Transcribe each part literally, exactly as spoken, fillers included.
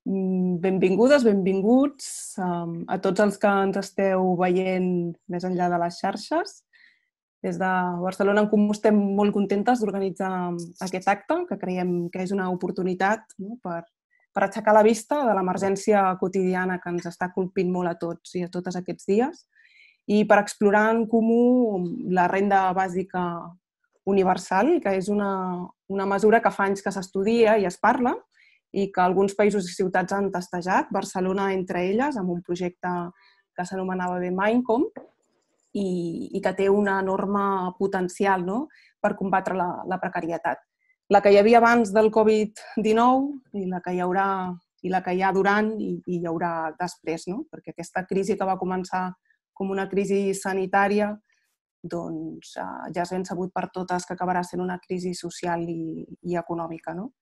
Benvingudes, benvinguts a tots els que ens esteu veient més enllà de les xarxes. Des de Barcelona en Comú estem molt contentes d'organitzar aquest acte, que creiem que és una oportunitat per, per aixecar la vista de l'emergència quotidiana que ens està colpint molt a tots i a totes aquests dies, i per explorar en comú la renda bàsica universal, que és una, una mesura que fa anys que s'estudia i es parla, i que alguns països i ciutats han testejat, Barcelona entre elles, amb un projecte que s'anomenava bé Mindcom, i, i que té un enorme potencial, no?, per combatre la, la precarietat. La que hi havia abans del Covid dinou i la que hi haurà i la que hi ha durant i, i hi haurà després, no? Perquè aquesta crisi que va començar com una crisi sanitària, doncs ja és ben sabut per totes que acabarà sent una crisi social i, i econòmica, no?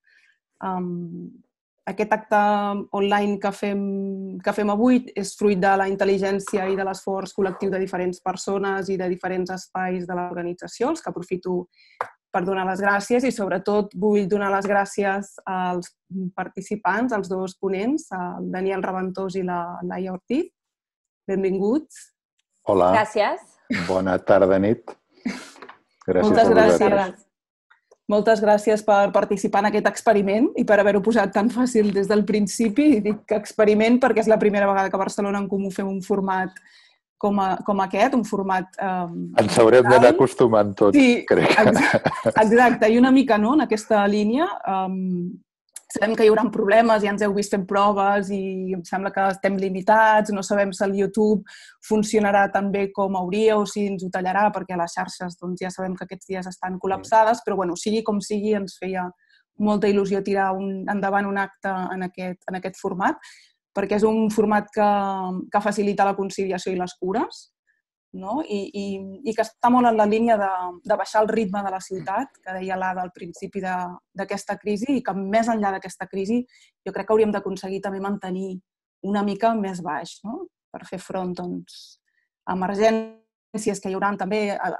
Um, aquest acte online que fem, que fem avui és fruit de la intel·ligència i de l'esforç col·lectiu de diferents persones i de diferents espais de l'organització, els que aprofito per donar les gràcies, i sobretot vull donar les gràcies als participants, als dos ponents, el Daniel Raventós i la Laia Ortiz. Benvinguts. Hola. Gràcies. Bona tarda, nit. Gràcies. Moltes gràcies. Moltes gràcies per participar en aquest experiment i per haver-ho posat tan fàcil des del principi. I dic que experiment perquè és la primera vegada que a Barcelona en Comú fem un format com, a, com aquest, un format... Um, Ens haurem d'anar acostumant tots, sí, crec. Exacte, i una mica no, en aquesta línia. Um, sabem que hi haurà problemes, ja ens heu vist fent proves i em sembla que estem limitats, no sabem si el YouTube funcionarà tan bé com hauria o si ens ho tallarà, perquè les xarxes doncs, ja sabem que aquests dies estan col·lapsades, però bueno, sigui com sigui, ens feia molta il·lusió tirar un, endavant un acte en aquest, en aquest format, perquè és un format que, que facilita la conciliació i les cures, no? I, i, i que està molt en la línia de, de baixar el ritme de la ciutat, que deia l'Ada al principi d'aquesta crisi, i que més enllà d'aquesta crisi jo crec que hauríem d'aconseguir també mantenir una mica més baix, no? Per fer front doncs, a emergències que hi haurà també, a,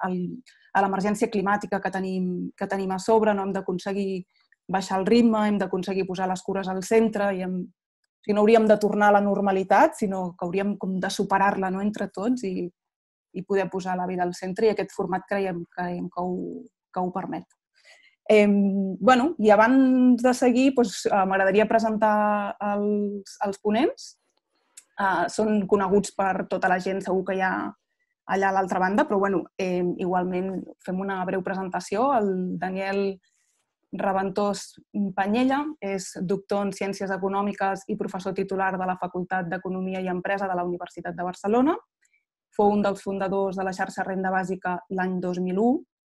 a l'emergència climàtica que tenim, que tenim a sobre. No hem d'aconseguir baixar el ritme, hem d'aconseguir posar les cures al centre, i hem, o sigui, no hauríem de tornar a la normalitat, sinó que hauríem com de superar-la, no?, entre tots, i i poder posar la vida al centre, i aquest format creiem, creiem que, ho, que ho permet. Eh, bueno, i abans de seguir, doncs, m'agradaria presentar els, els ponents. Uh, són coneguts per tota la gent, segur que hi ha allà a l'altra banda, però bueno, eh, igualment fem una breu presentació. El Daniel Raventós Pañella és doctor en Ciències Econòmiques i professor titular de la Facultat d'Economia i Empresa de la Universitat de Barcelona. Fou un dels fundadors de la xarxa Renda Bàsica l'any dos mil u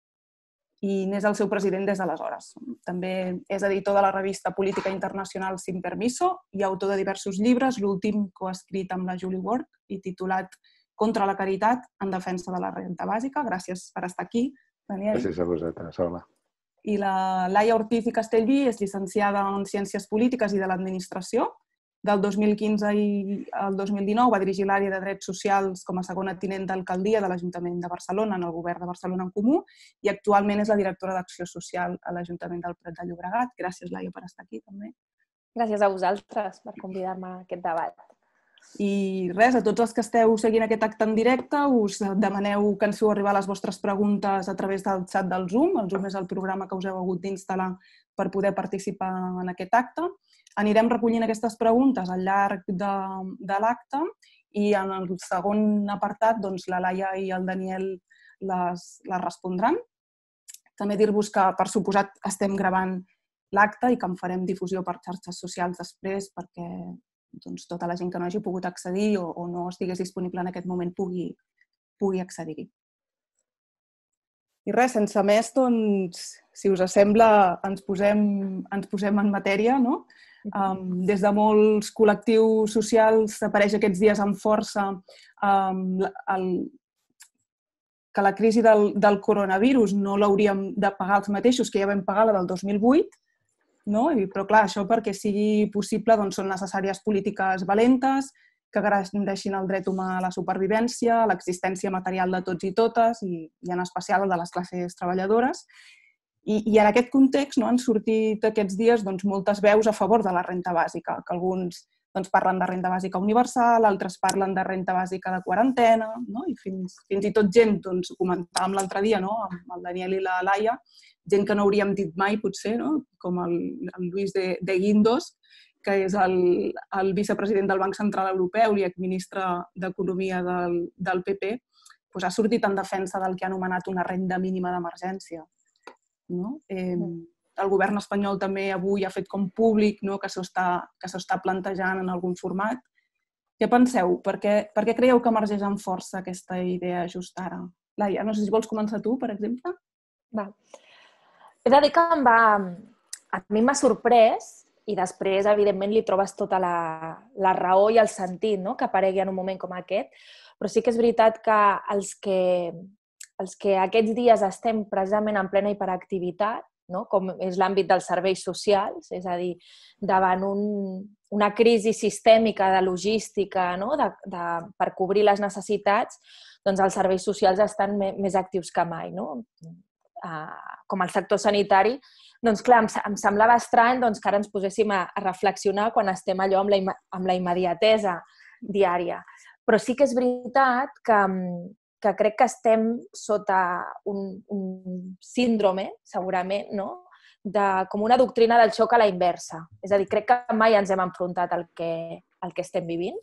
i n'és el seu president des d'aleshores. També és editor de la revista Política Internacional Sin Permiso i autor de diversos llibres, l'últim coescrit amb la Julie Ward i titulat Contra la caritat en defensa de la renda bàsica. Gràcies per estar aquí, Daniel. Gràcies a vosaltres, hola. I la Laia Ortiz i Castellví és llicenciada en Ciències Polítiques i de l'Administració. Del dos mil quinze al dos mil dinou va dirigir l'àrea de Drets Socials com a segona tinent d'alcaldia de l'Ajuntament de Barcelona en el govern de Barcelona en Comú, i actualment és la directora d'Acció Social a l'Ajuntament del Prat de Llobregat. Gràcies, Laia, per estar aquí també. Gràcies a vosaltres per convidar-me a aquest debat. I res, a tots els que esteu seguint aquest acte en directe, us demaneu que ens feu arribar les vostres preguntes a través del xat del Zoom. El Zoom és el programa que us heu hagut d'instal·lar per poder participar en aquest acte. Anirem recollint aquestes preguntes al llarg de, de l'acte, i en el segon apartat doncs, la Laia i el Daniel les, les respondran. També dir-vos que, per suposat, estem gravant l'acte i que en farem difusió per xarxes socials després perquè doncs, tota la gent que no hagi pogut accedir o, o no estigués disponible en aquest moment pugui, pugui accedir-hi. I res, sense més, doncs, si us sembla, ens posem, ens posem en matèria, no? Um, des de molts col·lectius socials apareix aquests dies amb força um, el, que la crisi del, del coronavirus no l'hauríem de pagar els mateixos que ja vam pagar la del dos mil vuit, no? I, però clar, això perquè sigui possible doncs, són necessàries polítiques valentes que garanteixin el dret humà a la supervivència, l'existència material de tots i totes, i, i en especial el de les classes treballadores. I, i en aquest context no, han sortit aquests dies doncs, moltes veus a favor de la renda bàsica, que alguns doncs, parlen de renda bàsica universal, altres parlen de renda bàsica de quarantena, no? I fins, fins i tot gent, doncs, comentàvem l'altre dia no, amb el Daniel i la Laia, gent que no hauríem dit mai, potser, no? Com el, el Luis de, de Guindos, que és el, el vicepresident del Banc Central Europeu i exministre d'Economia del, del P P, doncs ha sortit en defensa del que ha anomenat una renda mínima d'emergència. No? Eh, el govern espanyol també avui ha fet com públic no? que s'ho està, que s'ho està plantejant en algun format. Què penseu? Per què, per què creieu que emergeix amb força aquesta idea just ara? Laia, no sé si vols començar tu, per exemple? Va. He de dir que em va... a mi m'ha sorprès i després, evidentment, li trobes tota la, la raó i el sentit no? que aparegui en un moment com aquest, però sí que és veritat que els que els que aquests dies estem precisament en plena hiperactivitat, no? Com és l'àmbit dels serveis socials, és a dir, davant un, una crisi sistèmica de logística no? de, de, per cobrir les necessitats, doncs els serveis socials estan més actius que mai. No? Uh, com el sector sanitari, doncs clar, em, em semblava estrany doncs, que ara ens poséssim a, a reflexionar quan estem allò amb la, amb la immediatesa diària. Però sí que és veritat que que crec que estem sota un, un síndrome, segurament, no? de, com una doctrina del xoc a la inversa. És a dir, crec que mai ens hem enfrontat al que, al que estem vivint.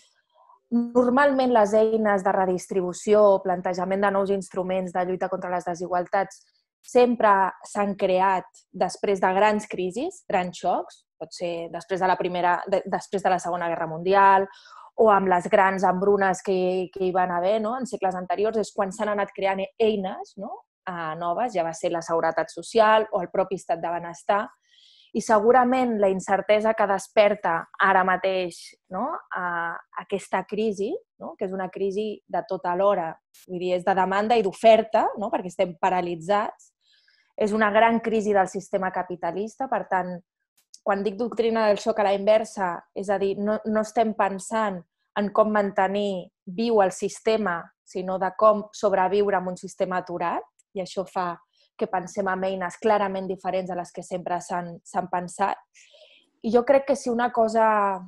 Normalment les eines de redistribució o plantejament de nous instruments de lluita contra les desigualtats sempre s'han creat després de grans crisis, grans xocs, pot ser després de la, primera, de, després de la Segona Guerra Mundial o amb les grans embrunes que, que hi van haver no? en segles anteriors, és quan s'han anat creant eines no? uh, noves, ja va ser la seguretat social o el propi estat de benestar, i segurament la incertesa que desperta ara mateix no? uh, aquesta crisi, no? que és una crisi de tota l'hora, vull dir, és de demanda i d'oferta, no? perquè estem paralitzats, és una gran crisi del sistema capitalista, per tant, quan dic doctrina del xoc a la inversa, és a dir, no, no estem pensant en com mantenir viu el sistema, sinó de com sobreviure amb un sistema aturat, i això fa que pensem en eines clarament diferents a les que sempre s'han s'han pensat. I jo crec que si una cosa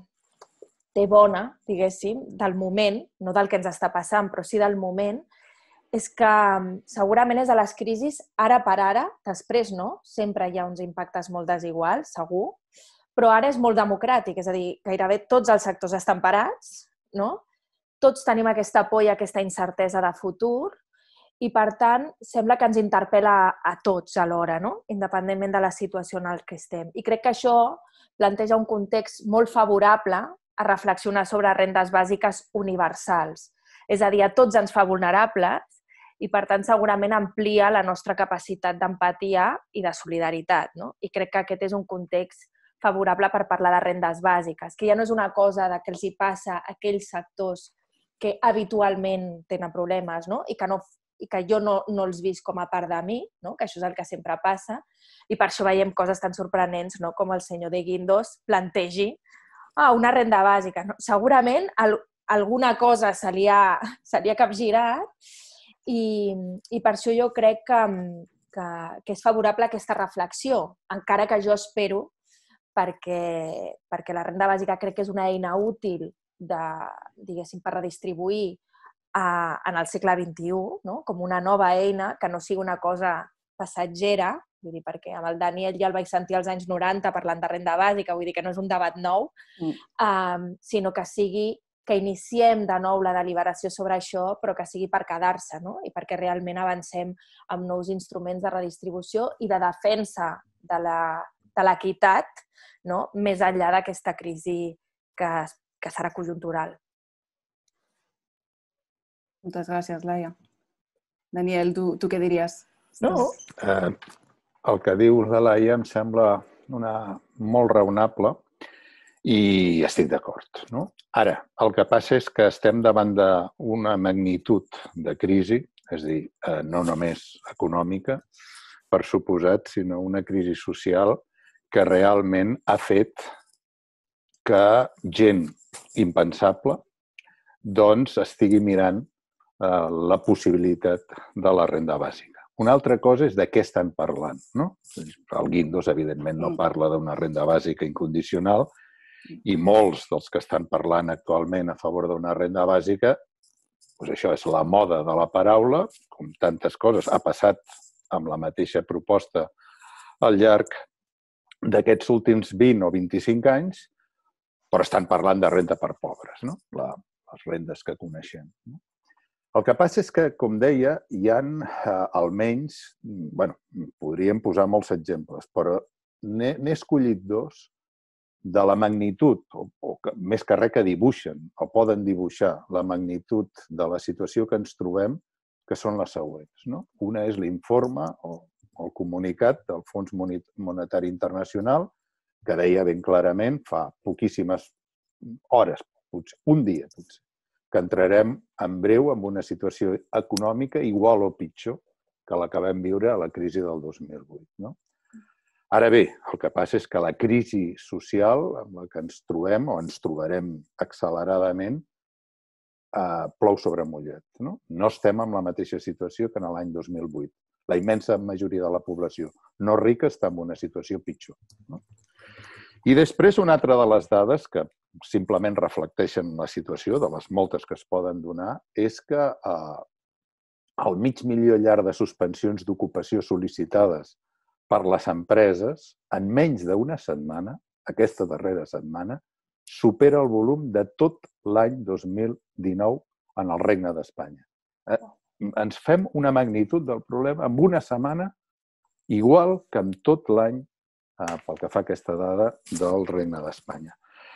té bona, diguéssim, del moment, no del que ens està passant, però sí del moment, és que segurament és a les crisis, ara per ara, després no, sempre hi ha uns impactes molt desiguals, segur, però ara és molt democràtic, és a dir, gairebé tots els sectors estan parats, no? Tots tenim aquesta por i aquesta incertesa de futur i, per tant, sembla que ens interpel·la a tots alhora, no? Independentment de la situació en la que estem. I crec que això planteja un context molt favorable a reflexionar sobre rendes bàsiques universals. És a dir, a tots ens fa vulnerables i, per tant, segurament amplia la nostra capacitat d'empatia i de solidaritat. No? I crec que aquest és un context favorable per parlar de rendes bàsiques, que ja no és una cosa de que els hi passa a aquells sectors que habitualment tenen problemes no? I que, no, i que jo no, no els visc com a part de mi, no? Que això és el que sempre passa, i per això veiem coses tan sorprenents no? Com el senyor de Guindos plantegi ah, una renda bàsica. No? Segurament el, alguna cosa se li ha, se li ha capgirat i, i per això jo crec que, que, que és favorable aquesta reflexió, encara que jo espero perquè, perquè la renda bàsica crec que és una eina útil de, diguéssim, per redistribuir a, en el segle vint-i-u, no? Com una nova eina que no sigui una cosa passatgera, vull dir, perquè amb el Daniel ja el vaig sentir als anys noranta parlant de renda bàsica, vull dir que no és un debat nou, mm. um, sinó que sigui que iniciem de nou la deliberació sobre això, però que sigui per quedar-se, no? I perquè realment avancem amb nous instruments de redistribució i de defensa de la, de l'equitat, no? Més enllà d'aquesta crisi que, que serà conjuntural. Moltes gràcies, Laia. Daniel, tu, tu què diries? No. Eh, el que diu la Laia em sembla una, molt raonable i estic d'acord. No? Ara, el que passa és que estem davant d'una magnitud de crisi, és a dir, eh, no només econòmica, per suposat, sinó una crisi social que realment ha fet que gent impensable doncs estigui mirant eh, la possibilitat de la renda bàsica. Una altra cosa és de què estan parlant, no? El Guindos, evidentment, no parla d'una renda bàsica incondicional i molts dels que estan parlant actualment a favor d'una renda bàsica, doncs això és la moda de la paraula, com tantes coses. Ha passat amb la mateixa proposta al llarg d'aquests últims vint o vint-i-cinc anys, però estan parlant de renda per pobres, no? La, les rendes que coneixem. El que passa és que, com deia, hi ha eh, almenys, bueno, podríem posar molts exemples, però n'he escollit dos de la magnitud, o, o que, més que res que dibuixen, o poden dibuixar la magnitud de la situació que ens trobem, que són les següents, no? Una és l'informe o el comunicat del Fons Monetari Internacional, que deia ben clarament fa poquíssimes hores, potser, un dia potser, que entrarem en breu en una situació econòmica igual o pitjor que la que vam viure a la crisi del dos mil vuit. No? Ara bé, el que passa és que la crisi social amb la que ens trobem o ens trobarem acceleradament eh, plou sobre mullat. No? no estem en la mateixa situació que en l'any dos mil vuit. La immensa majoria de la població no rica està en una situació pitjor. No? I després, una altra de les dades que simplement reflecteixen la situació, de les moltes que es poden donar, és que eh, el mig milió llarg de suspensions d'ocupació sol·licitades per les empreses, en menys d'una setmana, aquesta darrera setmana, supera el volum de tot l'any dos mil dinou en el Regne d'Espanya. Eh? Ens fem una magnitud del problema en una setmana igual que en tot l'any eh, pel que fa a aquesta dada del Regne d'Espanya.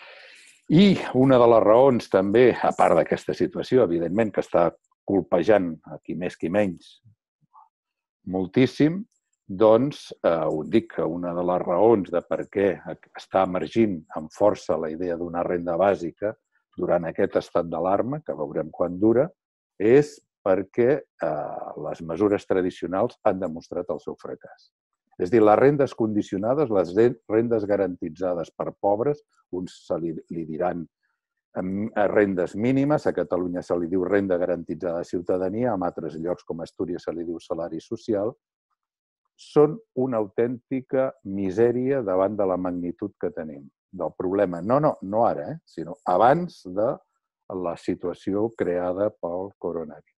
I una de les raons també, a part d'aquesta situació, evidentment, que està colpejant a qui més qui menys moltíssim, doncs eh, ho dic que una de les raons de per què està emergint amb força la idea d'una renda bàsica durant aquest estat d'alarma, que veurem quan dura, és perquè eh, les mesures tradicionals han demostrat el seu fracàs. És a dir, les rendes condicionades, les rendes garantitzades per pobres, uns se li, li diran rendes mínimes, a Catalunya se li diu renda garantitzada de ciutadania, en altres llocs com a Astúries se li diu salari social, són una autèntica misèria davant de la magnitud que tenim del problema. No, no, no ara, eh? sinó abans de la situació creada pel coronavirus.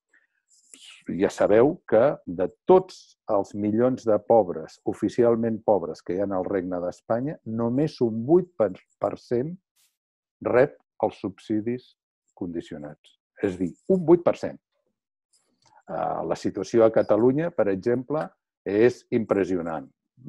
Ja sabeu que de tots els milions de pobres, oficialment pobres, que hi ha al Regne d'Espanya, només un vuit per cent rep els subsidis condicionats. És a dir, un vuit per cent. La situació a Catalunya, per exemple, és impressionant.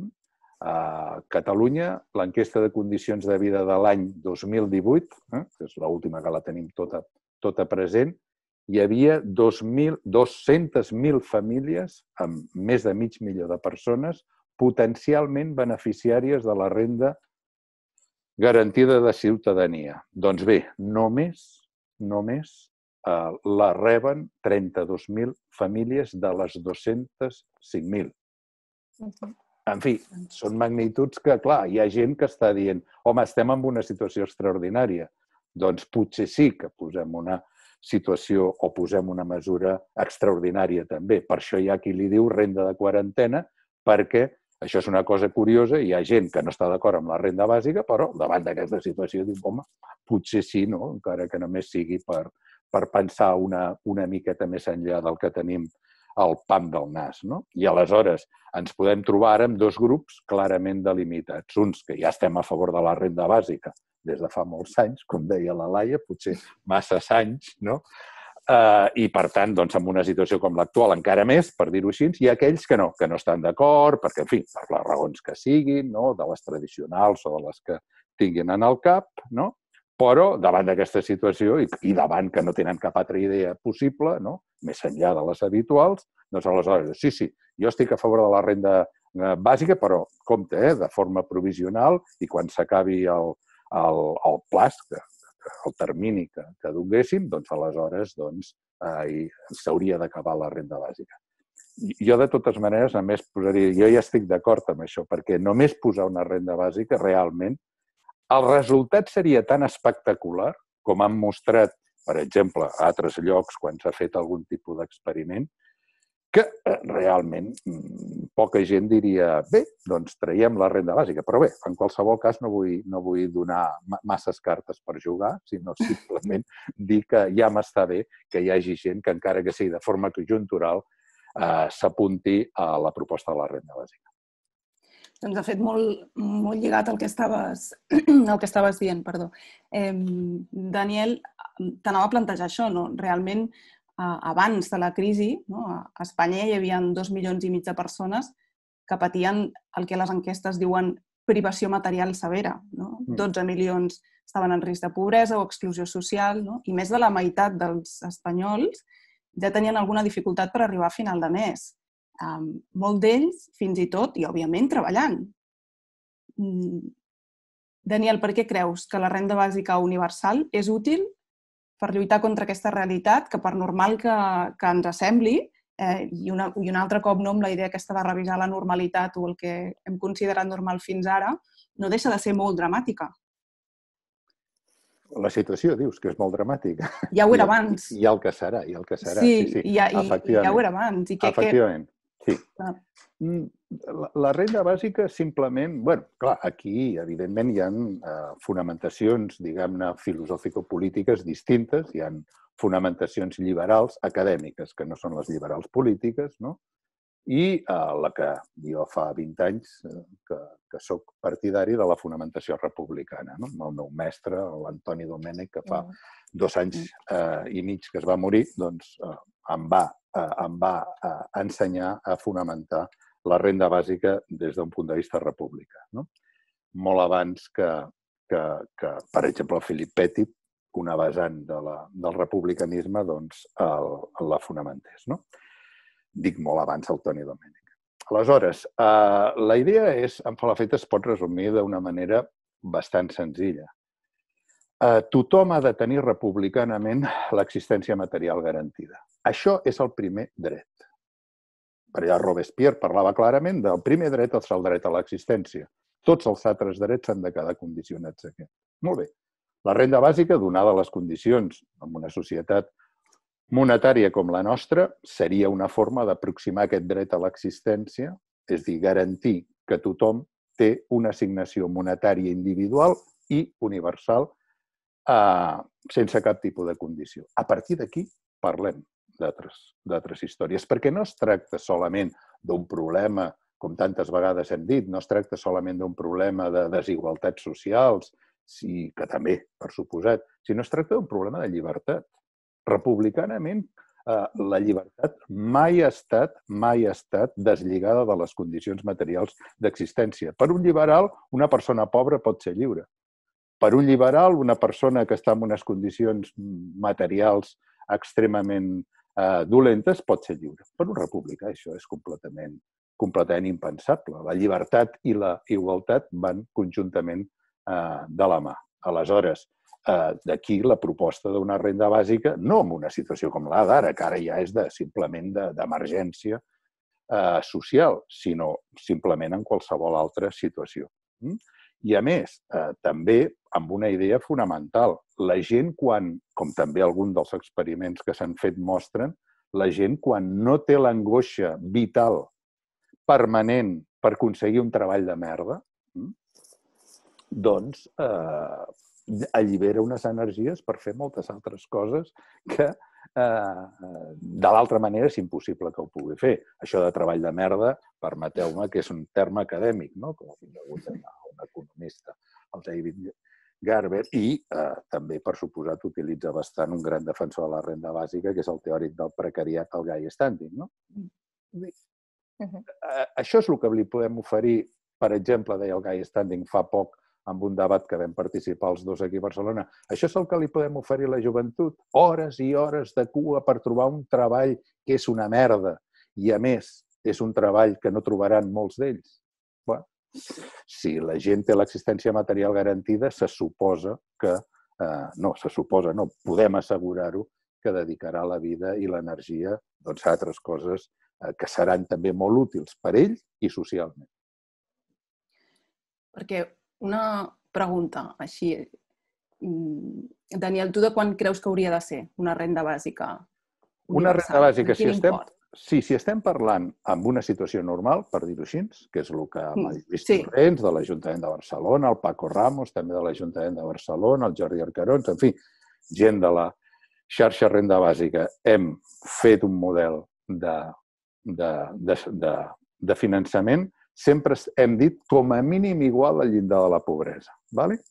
A Catalunya, l'enquesta de condicions de vida de l'any dos mil divuit, que és l'última que la tenim tota, tota present, hi havia dos-centes mil famílies amb més de mig milió de persones potencialment beneficiàries de la renda garantida de ciutadania. Doncs bé, només, només eh, la reben trenta-dos mil famílies de les dos-cents cinc mil. En fi, són magnituds que, clar, hi ha gent que està dient home, estem en una situació extraordinària. Doncs potser sí que posem una situació o posem una mesura extraordinària també. Per això hi ha qui li diu renda de quarantena, perquè això és una cosa curiosa, hi ha gent que no està d'acord amb la renda bàsica, però davant d'aquesta situació diu, home, potser sí, no? Encara que només sigui per, per pensar una, una miqueta més enllà del que tenim al pam del nas. No? I aleshores ens podem trobar ara amb dos grups clarament delimitats. Uns que ja estem a favor de la renda bàsica des de fa molts anys, com deia la Laia, potser masses anys, no? Eh, I, per tant, doncs, en una situació com l'actual, encara més, per dir-ho així, hi ha aquells que no, que no estan d'acord, perquè, en fi, per les raons que siguin, no? De les tradicionals o de les que tinguin en el cap, no? Però, davant d'aquesta situació i, i davant que no tenen cap altra idea possible, no? Més enllà de les habituals, doncs, aleshores, sí, sí, jo estic a favor de la renda bàsica, però, compte, eh? De forma provisional i quan s'acabi el El, el plaç, el termini que, que donéssim, doncs aleshores doncs, eh, s'hauria d'acabar la renda bàsica. Jo, de totes maneres, a més, posaria, jo ja estic d'acord amb això, perquè només posar una renda bàsica, realment, el resultat seria tan espectacular, com han mostrat, per exemple, a altres llocs, quan s'ha fet algun tipus d'experiment, que realment poca gent diria, bé, doncs traiem la renda bàsica. Però bé, en qualsevol cas no vull, no vull donar masses cartes per jugar, sinó simplement dir que ja m'està bé que hi hagi gent que, encara que sigui de forma conjuntural, eh, s'apunti a la proposta de la renda bàsica. Doncs, de fet, molt, molt lligat al que estaves, al que estaves dient, perdó. Eh, Daniel, t'anava a plantejar això, no? Realment, abans de la crisi, no? A Espanya hi havia dos milions i mig de persones que patien el que les enquestes diuen privació material severa. No? dotze milions estaven en risc de pobresa o exclusió social, no? I més de la meitat dels espanyols ja tenien alguna dificultat per arribar a final de mes. Um, molt d'ells, fins i tot, i òbviament, treballant. Mm. Daniel, per què creus que la renda bàsica universal és útil per lluitar contra aquesta realitat que, per normal que, que ens sembli, eh, i, una, i un altre cop no amb la idea aquesta de revisar la normalitat o el que hem considerat normal fins ara, no deixa de ser molt dramàtica? La situació, dius, que és molt dramàtica. Ja ho era abans. I, i el que serà, i el que serà. Sí, sí, sí. I, ja, i, i ja ho era abans. I que, Efectivament, que... sí. Ah. La, la renda bàsica simplement... Bueno, clar, aquí, evidentment, hi ha eh, fonamentacions, diguem-ne, filosòfico-polítiques distintes, hi ha fonamentacions liberals acadèmiques, que no són les liberals polítiques, no? I eh, la que jo fa vint anys eh, que, que soc partidari de la fonamentació republicana, no? El meu mestre, l'Antoni Domènech, que fa dos anys eh, i mig que es va morir, doncs eh, em va, eh, em va eh, ensenyar a fonamentar la renda bàsica des d'un punt de vista republicà. No? Molt abans que, que, que, per exemple, el Philip Pettit, una vessant de la, del republicanisme, doncs, el, la fonamentés. No? Dic molt abans el Toni Domènech. Aleshores, eh, la idea és, en Falafet es pot resumir d'una manera bastant senzilla. Eh, tothom ha de tenir republicanament l'existència material garantida. Això és el primer dret. Per allà Robespierre parlava clarament del primer dret és el dret a l'existència. Tots els altres drets han de quedar condicionats a aquest. Molt bé. La renda bàsica, donada les condicions en una societat monetària com la nostra, seria una forma d'aproximar aquest dret a l'existència, és a dir, garantir que tothom té una assignació monetària individual i universal eh, sense cap tipus de condició. A partir d'aquí parlem d'altres històries, perquè no es tracta solament d'un problema, com tantes vegades hem dit, no es tracta solament d'un problema de desigualtats socials, sí, que també, per suposat, sinó es tracta d'un problema de llibertat. Republicanament, eh, la llibertat mai ha estat, mai ha estat deslligada de les condicions materials d'existència. Per un liberal, una persona pobra pot ser lliure. Per un liberal, una persona que està en unes condicions materials extremament eh, dolentes pot ser lliure. Per un republicà això és completament, completament impensable. La llibertat i la igualtat van conjuntament eh, de la mà. Aleshores, eh, d'aquí la proposta d'una renda bàsica, no en una situació com la d'ara, que ara ja és de, simplement d'emergència eh, social, sinó simplement en qualsevol altra situació. Mm? I, a més, eh, també amb una idea fonamental. La gent, quan, com també algun dels experiments que s'han fet mostren, la gent, quan no té l'angoixa vital permanent per aconseguir un treball de merda, doncs eh, allibera unes energies per fer moltes altres coses que eh, de l'altra manera és impossible que ho pugui fer. Això de treball de merda, permeteu-me que és un terme acadèmic, no? Com ha hagut un economista, el David Garber, i eh, també, per suposat, utilitza bastant un gran defensor de la renda bàsica, que és el teòric del precariat, el Guy Standing. No? Uh-huh. eh, això és el que li podem oferir, per exemple, deia el Guy Standing fa poc, amb un debat que vam participar els dos aquí a Barcelona. Això és el que li podem oferir a la joventut. Hores i hores de cua per trobar un treball que és una merda. I, a més, és un treball que no trobaran molts d'ells. Bueno, si la gent té l'existència material garantida, se suposa que... Eh, no, se suposa, no, podem assegurar-ho, que dedicarà la vida i l'energia doncs, a altres coses eh, que seran també molt útils per ell i socialment. Perquè una pregunta així, Daniel, tu de quan creus que hauria de ser una renda bàsica universal? Una renda bàsica, si estem, sí, si estem parlant amb una situació normal, per dir-ho així, que és el que amb el Lluís Sí. Torrents, de l'Ajuntament de Barcelona, el Paco Ramos, també de l'Ajuntament de Barcelona, el Jordi Arcarons, en fi, gent de la xarxa renda bàsica, hem fet un model de, de, de, de, de finançament, sempre hem dit com a mínim igual al llindar de la pobresa. ¿Vale?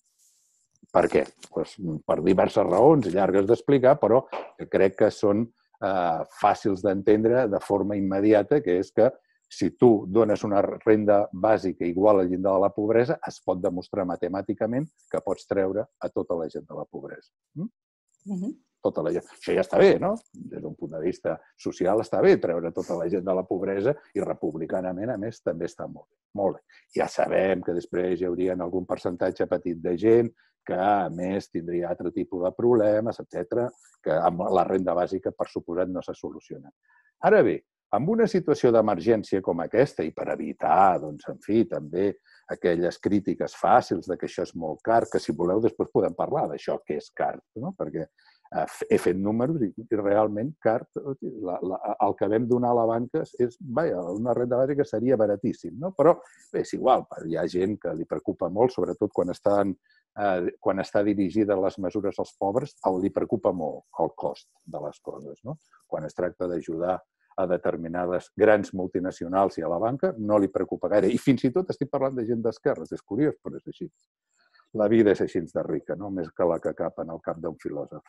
Per què? Pues, per diverses raons llargues d'explicar, però crec que són eh, fàcils d'entendre de forma immediata, que és que si tu dones una renda bàsica igual al llindar de la pobresa, es pot demostrar matemàticament que pots treure a tota la gent de la pobresa. Mm? Uh-huh. Tota la gent. Això ja està bé, no? Des d'un punt de vista social està bé treure tota la gent de la pobresa i republicanament, a més, també està molt bé. Molt bé. Ja sabem que després hi hauria algun percentatge petit de gent que, a més, tindria altre tipus de problemes, etcètera, que amb la renda bàsica, per suposat, no se soluciona. Ara bé, amb una situació d'emergència com aquesta, i per evitar, doncs, en fi, també aquelles crítiques fàcils de que això és molt car, que si voleu després podem parlar d'això que és car, no? Perquè he fet números i, i realment car, la, la, el que vam donar a la banca és, vaja, una renda bàsica seria baratíssim, no? Però bé, és igual, hi ha gent que li preocupa molt, sobretot quan estan Eh, quan està dirigida a les mesures als pobres, li preocupa molt el cost de les coses. No? Quan es tracta d'ajudar a determinades grans multinacionals i a la banca, no li preocupa gaire. I fins i tot estic parlant de gent d'esquerres, és curiós, però és així. La vida és així de rica, no? Més que la que cap en el cap d'un filòsof.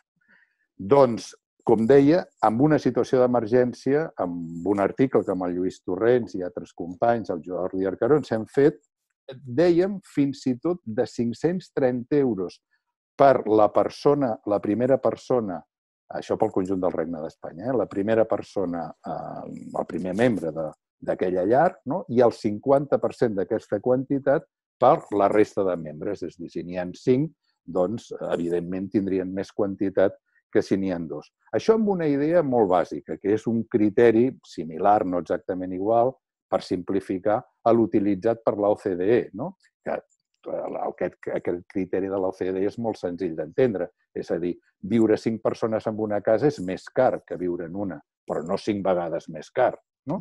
Doncs, com deia, amb una situació d'emergència, amb un article que amb el Lluís Torrents i altres companys, el Jordi Arcarons, hem fet, dèiem fins i tot de cinc-cents trenta euros per la persona, la primera persona, això pel conjunt del Regne d'Espanya, eh? La primera persona, eh, el primer membre d'aquella llar, no? I el cinquanta per cent d'aquesta quantitat per la resta de membres. És a dir, si n'hi ha cinc, doncs, evidentment, tindrien més quantitat que si n'hi ha dos. Això amb una idea molt bàsica, que és un criteri similar, no exactament igual, per simplificar, a l'utilitzat per l'O C D E, no? Que aquest, aquest criteri de l'O C D E és molt senzill d'entendre. És a dir, viure cinc persones en una casa és més car que viure en una, però no cinc vegades més car, no?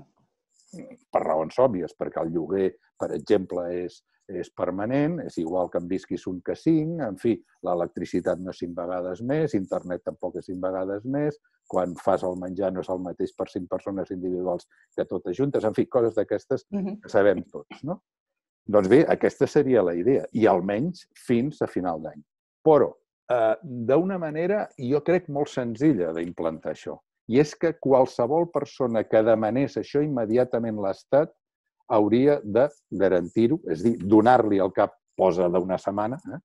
Per raons òbvies, perquè el lloguer, per exemple, és, és permanent, és igual que en visquis un que cinc, en fi, l'electricitat no és cinc vegades més, internet tampoc és cinc vegades més, quan fas el menjar no és el mateix per cinc persones individuals que totes juntes, en fi, coses d'aquestes que sabem tots, no? Doncs bé, aquesta seria la idea, i almenys fins a final d'any. Però, eh, d'una manera, jo crec, molt senzilla d'implantar això, i és que qualsevol persona que demanés això immediatament l'Estat hauria de garantir-ho, és a dir, donar-li al cap posa d'una setmana, eh?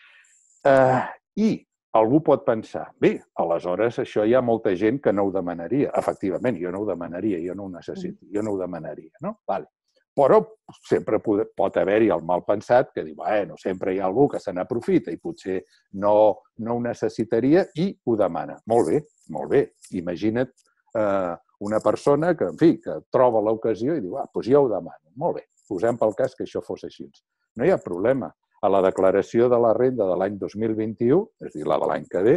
Eh, i algú pot pensar, bé, aleshores això hi ha molta gent que no ho demanaria. Efectivament, jo no ho demanaria, jo no ho necessito, jo no ho demanaria, no? Vale. Però sempre pot haver-hi el mal pensat que diu, bueno, sempre hi ha algú que se n'aprofita i potser no, no ho necessitaria i ho demana. Molt bé, molt bé. Imagina't eh, una persona que, en fi, que troba l'ocasió i diu, ah, doncs jo ho demano. Molt bé, posem pel cas que això fos així. No hi ha problema. A la declaració de la renda de l'any dos mil vint-i-u, és a dir, la de l'any que ve,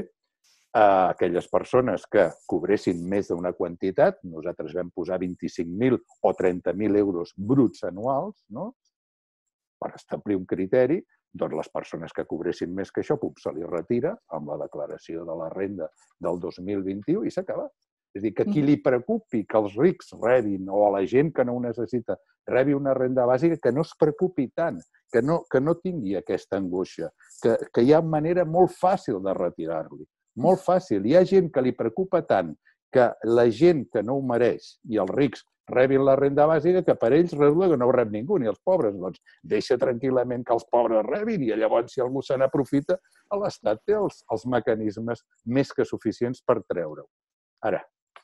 a aquelles persones que cobressin més d'una quantitat, nosaltres vam posar vint-i-cinc mil o trenta mil euros bruts anuals, no? Per establir un criteri, doncs les persones que cobressin més que això, pum, se li retira amb la declaració de la renda del dos mil vint-i-u i s'ha acabat. És a dir, que qui li preocupi que els rics rebin, o a la gent que no ho necessita, rebi una renda bàsica, que no es preocupi tant, que no, que no tingui aquesta angoixa, que, que hi ha manera molt fàcil de retirar-li. Molt fàcil. Hi ha gent que li preocupa tant que la gent que no ho mereix i els rics rebin la renda bàsica que per ells resulta que no ho rep ningú, ni els pobres. Doncs deixa tranquil·lament que els pobres rebin i llavors, si algú se n'aprofita, l'Estat té els, els mecanismes més que suficients per treure-ho. Ara,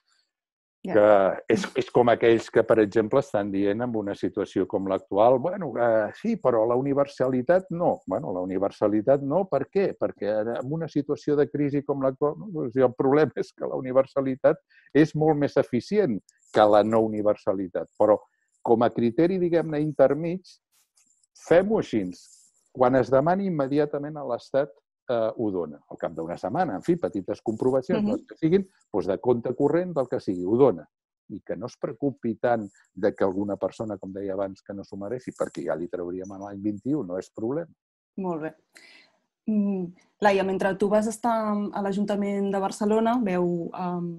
que és, és com aquells que, per exemple, estan dient en una situació com l'actual, bueno, eh, sí, però la universalitat no. Bueno, la universalitat no, per què? Perquè en una situació de crisi com l'actual, no, doncs el problema és que la universalitat és molt més eficient que la no universalitat. Però com a criteri, diguem-ne, intermig, fem-ho així. Quan es demani immediatament a l'Estat, eh, ho dona. Al cap d'una setmana, en fi, petites comprovacions, uh-huh. que siguin doncs de compte corrent del que sigui, ho dona. i que no es preocupi tant de que alguna persona, com deia abans, que no s'ho mereixi, perquè ja li trauríem a l'any vint-i-u, no és problema. Molt bé. Mm, Laia, mentre tu vas estar a l'Ajuntament de Barcelona, veu um,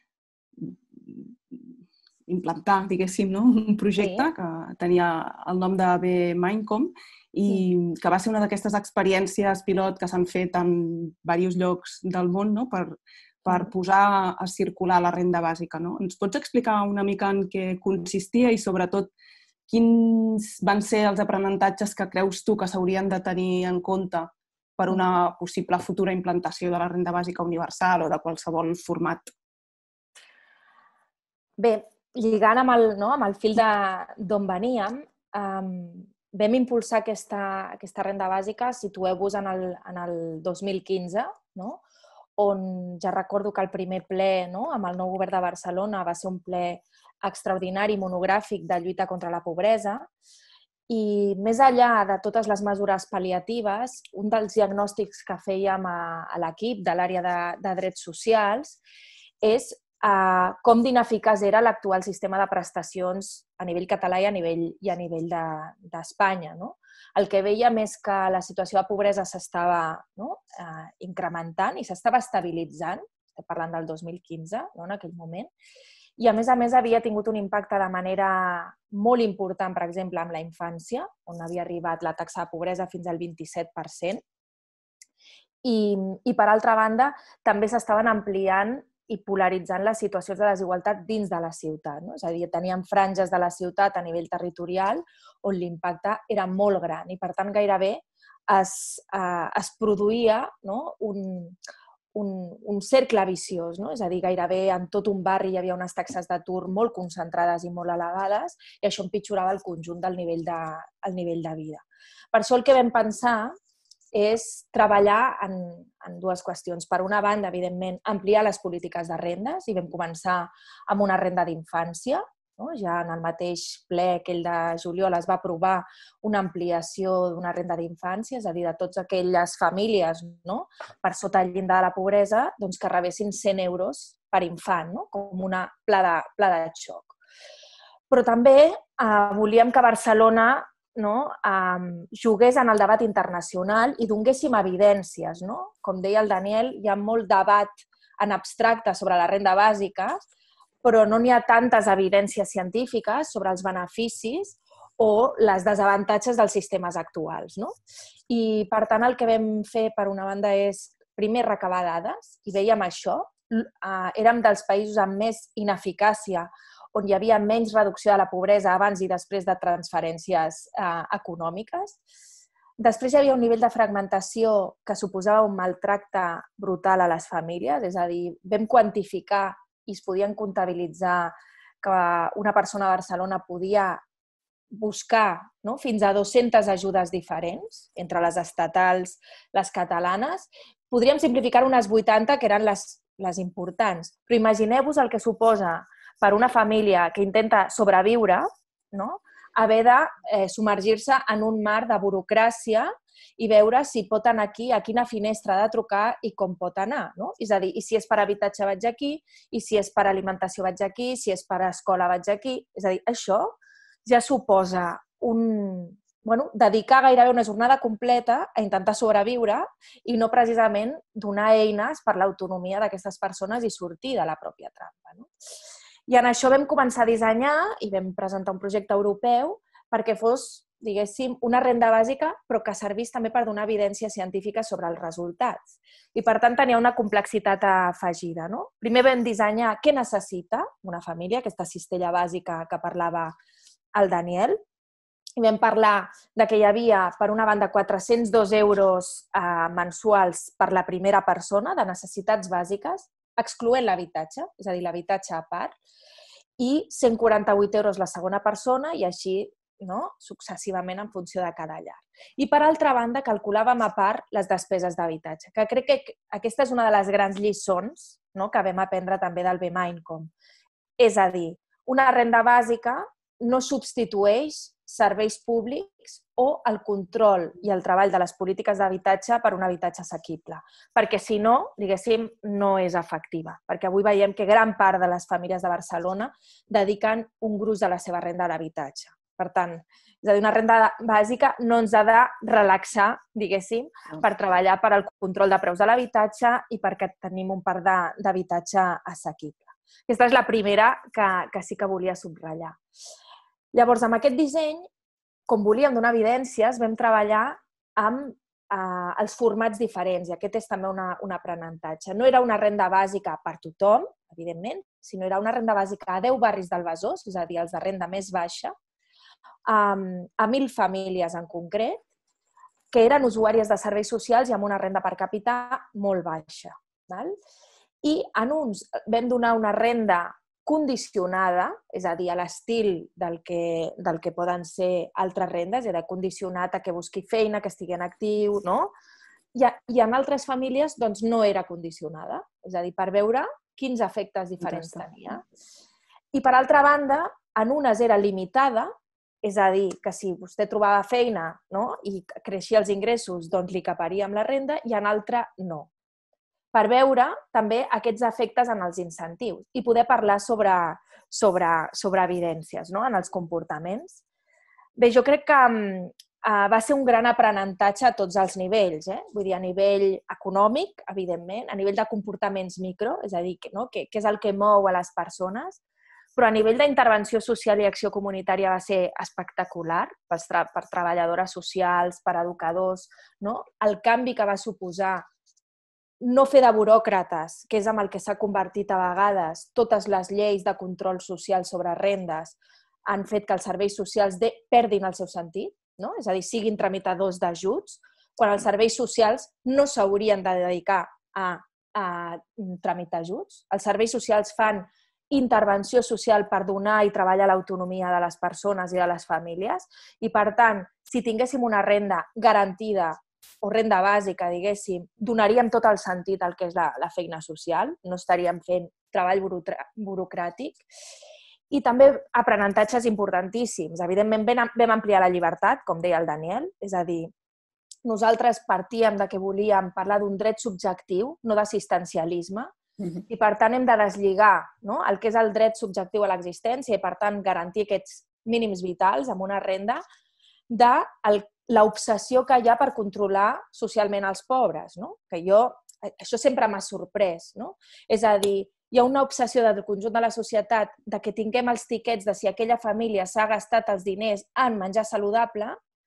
implantar, diguéssim, no? un projecte Sí. que tenia el nom de B Mindcom i que va ser una d'aquestes experiències pilot que s'han fet en diversos llocs del món, no? per, per posar a circular la renda bàsica. No? Ens pots explicar una mica en què consistia i, sobretot, quins van ser els aprenentatges que creus tu que s'haurien de tenir en compte per una possible futura implantació de la renda bàsica universal o de qualsevol format? Bé, lligant amb el, no, amb el fil d'on veníem, um, vam impulsar aquesta, aquesta renda bàsica, situeu-vos en, el, en el dos mil quinze, no? On ja recordo que el primer ple, no, amb el nou govern de Barcelona, va ser un ple extraordinari, monogràfic de lluita contra la pobresa. I més enllà de totes les mesures pal·liatives, un dels diagnòstics que fèiem a, a l'equip de l'àrea de, de drets socials és uh, com d'ineficaç era l'actual sistema de prestacions a nivell català i a nivell, i a nivell d'Espanya. De, no? El que veiem és que la situació de pobresa s'estava no? uh, incrementant i s'estava estabilitzant, estem parlant del dos mil quinze, no? En aquell moment, i a més a més havia tingut un impacte de manera molt important, per exemple, amb la infància, on havia arribat la taxa de pobresa fins al vint-i-set per cent. I, i per altra banda, també s'estaven ampliant i polaritzant les situacions de desigualtat dins de la ciutat. No? És a dir, teníem franges de la ciutat a nivell territorial on l'impacte era molt gran i, per tant, gairebé es, eh, es produïa no? un... Un, un cercle viciós, no? És a dir, gairebé en tot un barri hi havia unes taxes d'atur molt concentrades i molt elevades i això empitjorava el conjunt del nivell de, el nivell de vida. Per això el que vam pensar és treballar en, en dues qüestions. Per una banda, evidentment, ampliar les polítiques de rendes i vam començar amb una renda d'infància. No? Ja en el mateix ple aquell de juliol es va aprovar una ampliació d'una renda d'infància, és a dir, de totes aquelles famílies no? per sota el llindar de la pobresa doncs que rebessin cent euros per infant, no? Com una pla de, pla de xoc. Però també eh, volíem que Barcelona no? eh, jugués en el debat internacional i donéssim evidències. No? Com deia el Daniel, hi ha molt debat en abstracte sobre la renda bàsica, però no n'hi ha tantes evidències científiques sobre els beneficis o les desavantatges dels sistemes actuals. No? I, per tant, el que vam fer, per una banda, és primer recabar dades, i veiem això. Eh, érem dels països amb més ineficàcia, on hi havia menys reducció de la pobresa abans i després de transferències eh, econòmiques. Després hi havia un nivell de fragmentació que suposava un maltracte brutal a les famílies, és a dir, vam quantificar i es podien comptabilitzar que una persona a Barcelona podia buscar no? fins a dues-centes ajudes diferents, entre les estatals, les catalanes. Podríem simplificar unes vuitanta, que eren les, les importants. Però imagineu-vos el que suposa per una família que intenta sobreviure, no? haver de eh, submergir-se en un mar de burocràcia i veure si pot anar aquí, a quina finestra ha de trucar i com pot anar. No? És a dir, i si és per habitatge vaig aquí, i si és per alimentació vaig aquí, si és per escola vaig aquí. És a dir, això ja suposa un, bueno, dedicar gairebé una jornada completa a intentar sobreviure i no precisament donar eines per l'autonomia d'aquestes persones i sortir de la pròpia trampa. No? I en això vam començar a dissenyar i vam presentar un projecte europeu perquè fos, diguéssim, una renda bàsica, però que servís també per donar evidència científica sobre els resultats. I, per tant, tenia una complexitat afegida. No? Primer vam dissenyar què necessita una família, aquesta cistella bàsica que parlava el Daniel, i vam parlar de que hi havia, per una banda, quatre-cents dos euros eh, mensuals per la primera persona de necessitats bàsiques, excloent l'habitatge, és a dir, l'habitatge a part, i cent quaranta-vuit euros la segona persona i així no? successivament en funció de cada llar. I, per altra banda, calculàvem a part les despeses d'habitatge, que crec que aquesta és una de les grans lliçons no? que vam aprendre també del B Mindcom. És a dir, una renda bàsica no substitueix serveis públics o el control i el treball de les polítiques d'habitatge per un habitatge assequible. Perquè si no, diguéssim, no és efectiva. Perquè avui veiem que gran part de les famílies de Barcelona dediquen un gruix de la seva renda a l'habitatge. Per tant, és a dir, una renda bàsica no ens ha de relaxar, diguéssim, per treballar per al control de preus de l'habitatge i perquè tenim un parc d'habitatge assequible. Aquesta és la primera que, que sí que volia subratllar. Llavors, amb aquest disseny, com volíem donar evidències, vam treballar amb eh, els formats diferents i aquest és també una, un aprenentatge. No era una renda bàsica per tothom, evidentment, sinó era una renda bàsica a deu barris del Besòs, és a dir, els de renda més baixa, a mil famílies en concret, que eren usuàries de serveis socials i amb una renda per capita molt baixa. I en uns vam donar una renda condicionada, és a dir, a l'estil del que, del que poden ser altres rendes, era condicionat a que busqui feina, que estigui en actiu, no? I, I en altres famílies doncs, no era condicionada, és a dir, per veure quins efectes diferents tenia. I per altra banda, en unes era limitada, és a dir, que si vostè trobava feina, no? I creixia els ingressos, doncs li caparia amb la renda, i en altra no. Per veure també aquests efectes en els incentius i poder parlar sobre, sobre, sobre evidències, no? En els comportaments. Bé, jo crec que uh, va ser un gran aprenentatge a tots els nivells, eh? Vull dir, a nivell econòmic, evidentment, a nivell de comportaments micro, és a dir, no? Què, què és el que mou a les persones, però a nivell d'intervenció social i acció comunitària va ser espectacular per, tra per treballadores socials, per educadors, no? El canvi que va suposar no fer de buròcrates, que és amb el que s'ha convertit a vegades totes les lleis de control social sobre rendes, han fet que els serveis socials de, perdin el seu sentit, no? És a dir, siguin tramitadors d'ajuts, quan els serveis socials no s'haurien de dedicar a, a tramitar ajuts. Els serveis socials fan intervenció social per donar i treballar l'autonomia de les persones i de les famílies i, per tant, si tinguéssim una renda garantida o renda bàsica, diguéssim, donaríem tot el sentit al que és la, la feina social, no estaríem fent treball burocràtic. I també aprenentatges importantíssims. Evidentment, vam ampliar la llibertat, com deia el Daniel, és a dir, nosaltres partíem de que volíem parlar d'un dret subjectiu, no d'assistencialisme, uh-huh. I per tant hem de deslligar, no? El que és el dret subjectiu a l'existència i per tant garantir aquests mínims vitals amb una renda de el l'obsessió que hi ha per controlar socialment els pobres, no? Que jo, això sempre m'ha sorprès, no? És a dir, hi ha una obsessió del conjunt de la societat de que tinguem els tiquets de si aquella família s'ha gastat els diners en menjar saludable,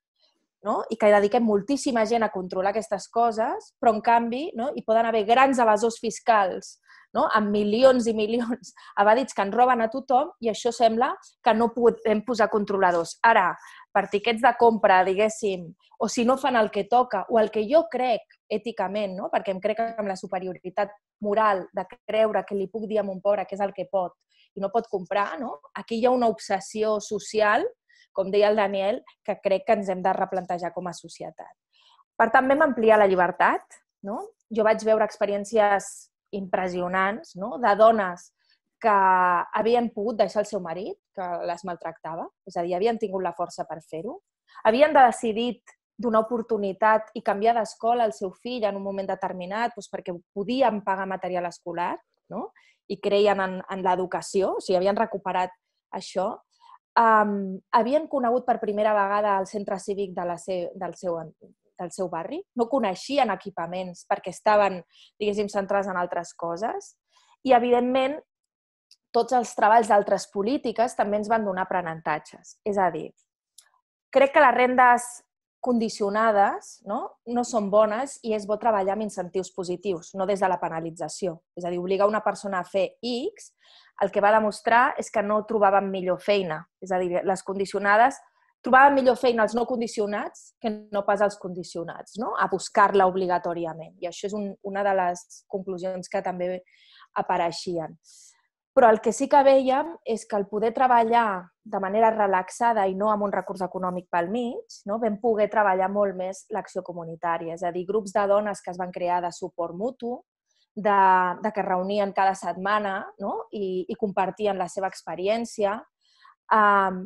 no? I que dediquem moltíssima gent a controlar aquestes coses, però en canvi no? Hi poden haver grans evasors fiscals, no? Amb milions i milions evadits que ens roben a tothom i això sembla que no podem posar controladors. Ara, per tiquets de compra, diguéssim, o si no fan el que toca, o el que jo crec èticament, no? Perquè em crec amb la superioritat moral de creure que li puc dir a mon pobre que és el que pot i no pot comprar, no? Aquí hi ha una obsessió social, com deia el Daniel, que crec que ens hem de replantejar com a societat. Per tant, vam ampliar la llibertat, no? Jo vaig veure experiències impressionants, no? De dones que havien pogut deixar el seu marit, que les maltractava, és a dir, havien tingut la força per fer-ho, havien decidit donar oportunitat i canviar d'escola al seu fill en un moment determinat doncs perquè podien pagar material escolar, no? I creien en, en l'educació, o sigui, havien recuperat això. Um, havien conegut per primera vegada el centre cívic de la seu, del, seu, del seu barri, no coneixien equipaments perquè estaven, diguéssim, centrats en altres coses i, evidentment, tots els treballs d'altres polítiques també ens van donar aprenentatges. És a dir, crec que les rendes condicionades no, no són bones i és bo treballar amb incentius positius, no des de la penalització. És a dir, obligar una persona a fer X, el que va demostrar és que no trobaven millor feina. És a dir, les condicionades trobaven millor feina els no condicionats que no pas els condicionats, no? A buscar-la obligatòriament. I això és un, una de les conclusions que també apareixien. Però el que sí que vèiem és que el poder treballar de manera relaxada i no amb un recurs econòmic pel mig, no, vam poder treballar molt més l'acció comunitària. És a dir, grups de dones que es van crear de suport mutu, de, de que es reunien cada setmana no, i, i compartien la seva experiència. Um,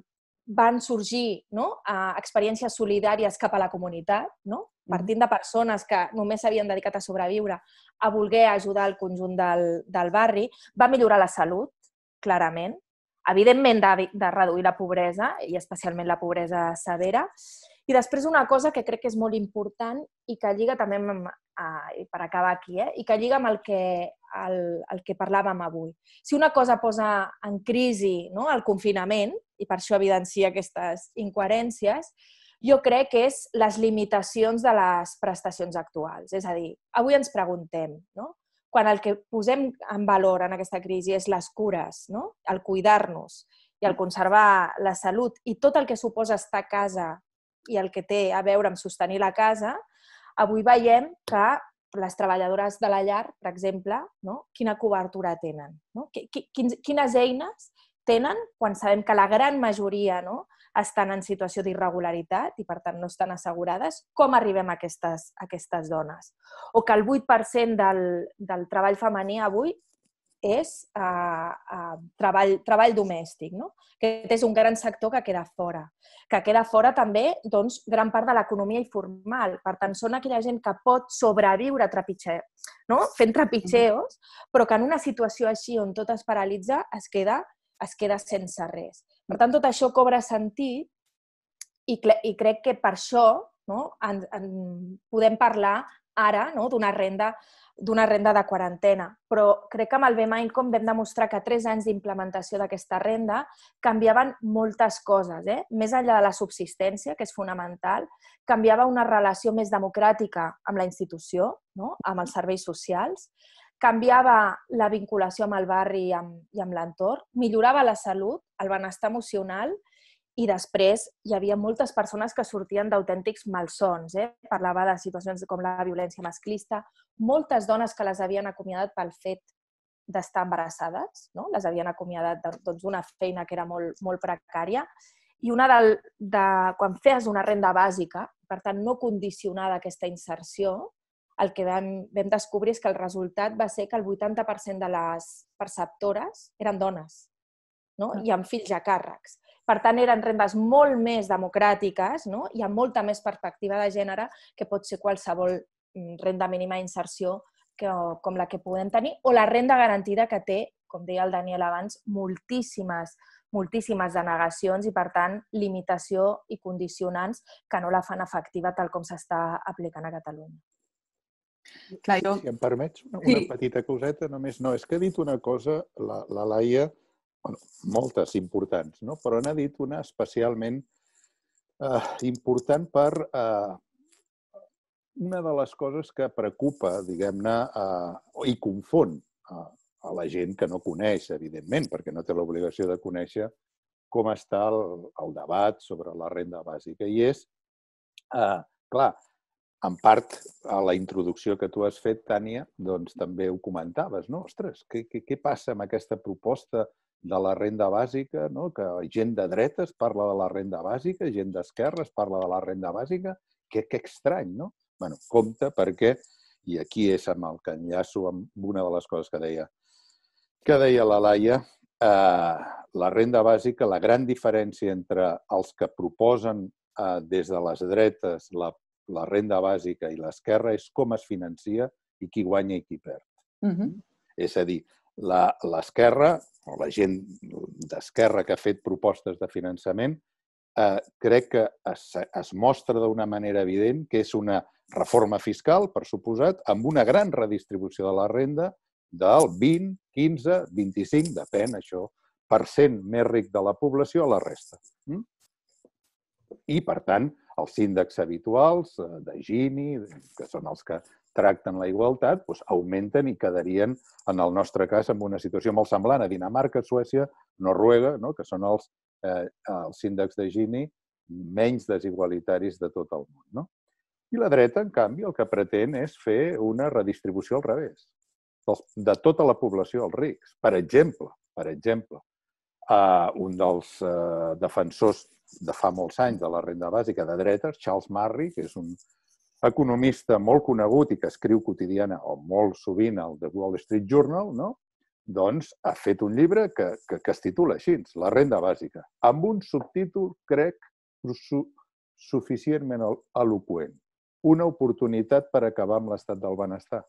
van sorgir experiències solidàries cap a la comunitat, partint de persones que només s'havien dedicat a sobreviure, a voler ajudar el conjunt del barri. Va millorar la salut, clarament. Evidentment, de reduir la pobresa, i especialment la pobresa severa. I després una cosa que crec que és molt important i que lliga també, per acabar aquí, i que lliga amb el que parlàvem avui. Si una cosa posa en crisi el confinament, i per això evidencia aquestes incoherències, jo crec que és les limitacions de les prestacions actuals. És a dir, avui ens preguntem, quan el que posem en valor en aquesta crisi és les cures, el cuidar-nos i el conservar la salut i tot el que suposa estar a casa i el que té a veure amb sostenir la casa, avui veiem que les treballadores de la llar, per exemple, quina cobertura tenen? Quines eines tenen quan sabem que la gran majoria estan en situació d'irregularitat i, per tant, no estan assegurades? Com arribem a aquestes dones? O que el vuit per cent del treball femení avui és treball domèstic. Aquest és un gran sector que queda fora. Que queda fora també gran part de l'economia informal. Per tant, són aquella gent que pot sobreviure fent trepitgeos, però que en una situació així on tot es paralitza es queda es queda sense res. Per tant, tot això cobra sentit i crec que per això podem parlar ara d'una renda de quarantena. Però crec que amb el Be Mindcom vam demostrar que tres anys d'implementació d'aquesta renda canviaven moltes coses. Més enllà de la subsistència, que és fonamental, canviava una relació més democràtica amb la institució, amb els serveis socials, canviava la vinculació amb el barri i amb l'entorn, millorava la salut, el benestar emocional i després hi havia moltes persones que sortien d'autèntics malsons. Parlava de situacions com la violència masclista, moltes dones que les havien acomiadat pel fet d'estar embarassades, les havien acomiadat d'una feina que era molt precària, i quan feies una renda bàsica, per tant no condicionada a aquesta inserció, el que vam descobrir és que el resultat va ser que el vuitanta per cent de les perceptores eren dones i amb fills a càrrecs. Per tant, eren rendes molt més democràtiques i amb molta més perspectiva de gènere que pot ser qualsevol renda mínima d'inserció com la que podem tenir o la renda garantida que té, com deia el Daniel abans, moltíssimes moltíssimes denegacions i, per tant, limitació i condicionants que no la fan efectiva tal com s'està aplicant a Catalunya. Clar, jo... Si em permets una sí. petita coseta, només no, és que ha dit una cosa, la, la Laia, bueno, moltes importants, no? Però n'ha dit una especialment eh, important per eh, una de les coses que preocupa, diguem-ne, eh, i confon eh, a la gent que no coneix, evidentment, perquè no té l'obligació de conèixer com està el, el debat sobre la renda bàsica. I és, eh, clar, en part, a la introducció que tu has fet, Tània, doncs també ho comentaves, no? Ostres, què, què, què passa amb aquesta proposta de la renda bàsica, no? Que gent de dretes parla de la renda bàsica, gent d'esquerres parla de la renda bàsica. Que, que estrany, no? Bueno, compte perquè, i aquí és amb el que enllaço amb una de les coses que deia, que deia la Laia, eh, la renda bàsica, la gran diferència entre els que proposen eh, des de les dretes la la renda bàsica i l'esquerra és com es financia i qui guanya i qui perd. Uh-huh. És a dir, l'esquerra, o la gent d'esquerra que ha fet propostes de finançament, eh, crec que es, es mostra d'una manera evident que és una reforma fiscal, per suposat, amb una gran redistribució de la renda del vint, quinze, vint-i-cinc, depèn això, per cent més ric de la població a la resta. Mm? I, per tant, els índexs habituals de Gini, que són els que tracten la igualtat, doncs augmenten i quedarien, en el nostre cas, en una situació molt semblant a Dinamarca, Suècia, Noruega, no? Que són els, eh, els índexs de Gini menys desigualitaris de tot el món. No? I la dreta, en canvi, el que pretén és fer una redistribució al revés, de tota la població als rics. Per exemple, per exemple, eh, un dels eh, defensors de fa molts anys de la renda bàsica de dretes, Charles Murray, que és un economista molt conegut i que escriu quotidiana o molt sovint al The Wall Street Journal, no? doncs ha fet un llibre que, que, que es titula així, La renda bàsica, amb un subtítol, crec, su, suficientment eloqüent. Una oportunitat per acabar amb l'estat del benestar.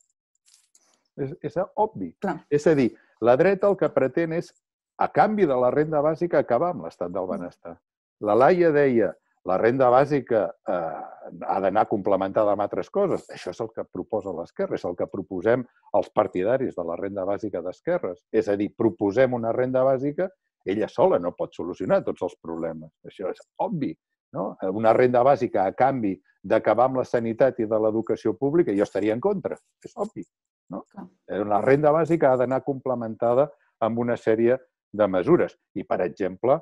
És, és obvi. Clar. És a dir, la dreta el que pretén és, a canvi de la renda bàsica, acabar amb l'estat del benestar. La Laia deia, la renda bàsica eh, ha d'anar complementada amb altres coses. Això és el que proposa l'esquerra, és el que proposem els partidaris de la renda bàsica d'esquerres. És a dir, proposem una renda bàsica, ella sola no pot solucionar tots els problemes. Això és obvi. No? Una renda bàsica a canvi d'acabar amb la sanitat i de l'educació pública, jo estaria en contra. És obvi. No? Una renda bàsica ha d'anar complementada amb una sèrie de mesures. I, per exemple,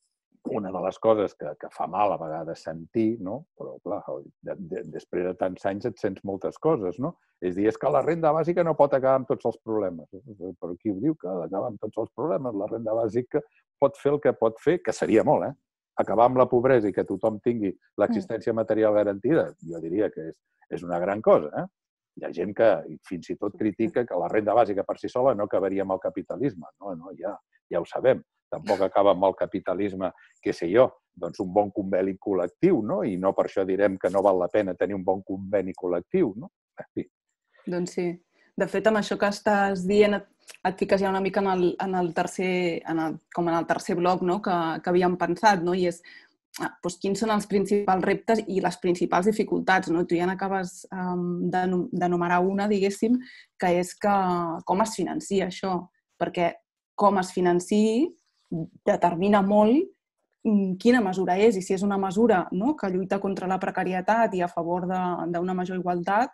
una de les coses que, que fa mal a vegades sentir, no? Però clar, de, de, després de tants anys et sents moltes coses, no? És dir, és que la renda bàsica no pot acabar amb tots els problemes. Però qui ho diu que ha d'acabar amb tots els problemes? La renda bàsica pot fer el que pot fer, que seria molt, eh? Acabar amb la pobresa i que tothom tingui l'existència material garantida, jo diria que és, és una gran cosa, eh? Hi ha gent que fins i tot critica que la renda bàsica per si sola no acabaria amb el capitalisme. No, no, ja, ja ho sabem. Tampoc acaba amb el capitalisme, què sé jo, doncs un bon conveni col·lectiu, no? I no per això direm que no val la pena tenir un bon conveni col·lectiu, no? Sí. Doncs sí. De fet, amb això que estàs dient, et fiques ja una mica en el, en el tercer, en el, com en el tercer bloc, no? que, que havíem pensat, no? I és doncs, quins són els principals reptes i les principals dificultats. No? Tu ja n'acabes um, d'enumerar una, diguéssim, que és que com es financia això, perquè com es financiï determina molt quina mesura és i si és una mesura, no? que lluita contra la precarietat i a favor d'una major igualtat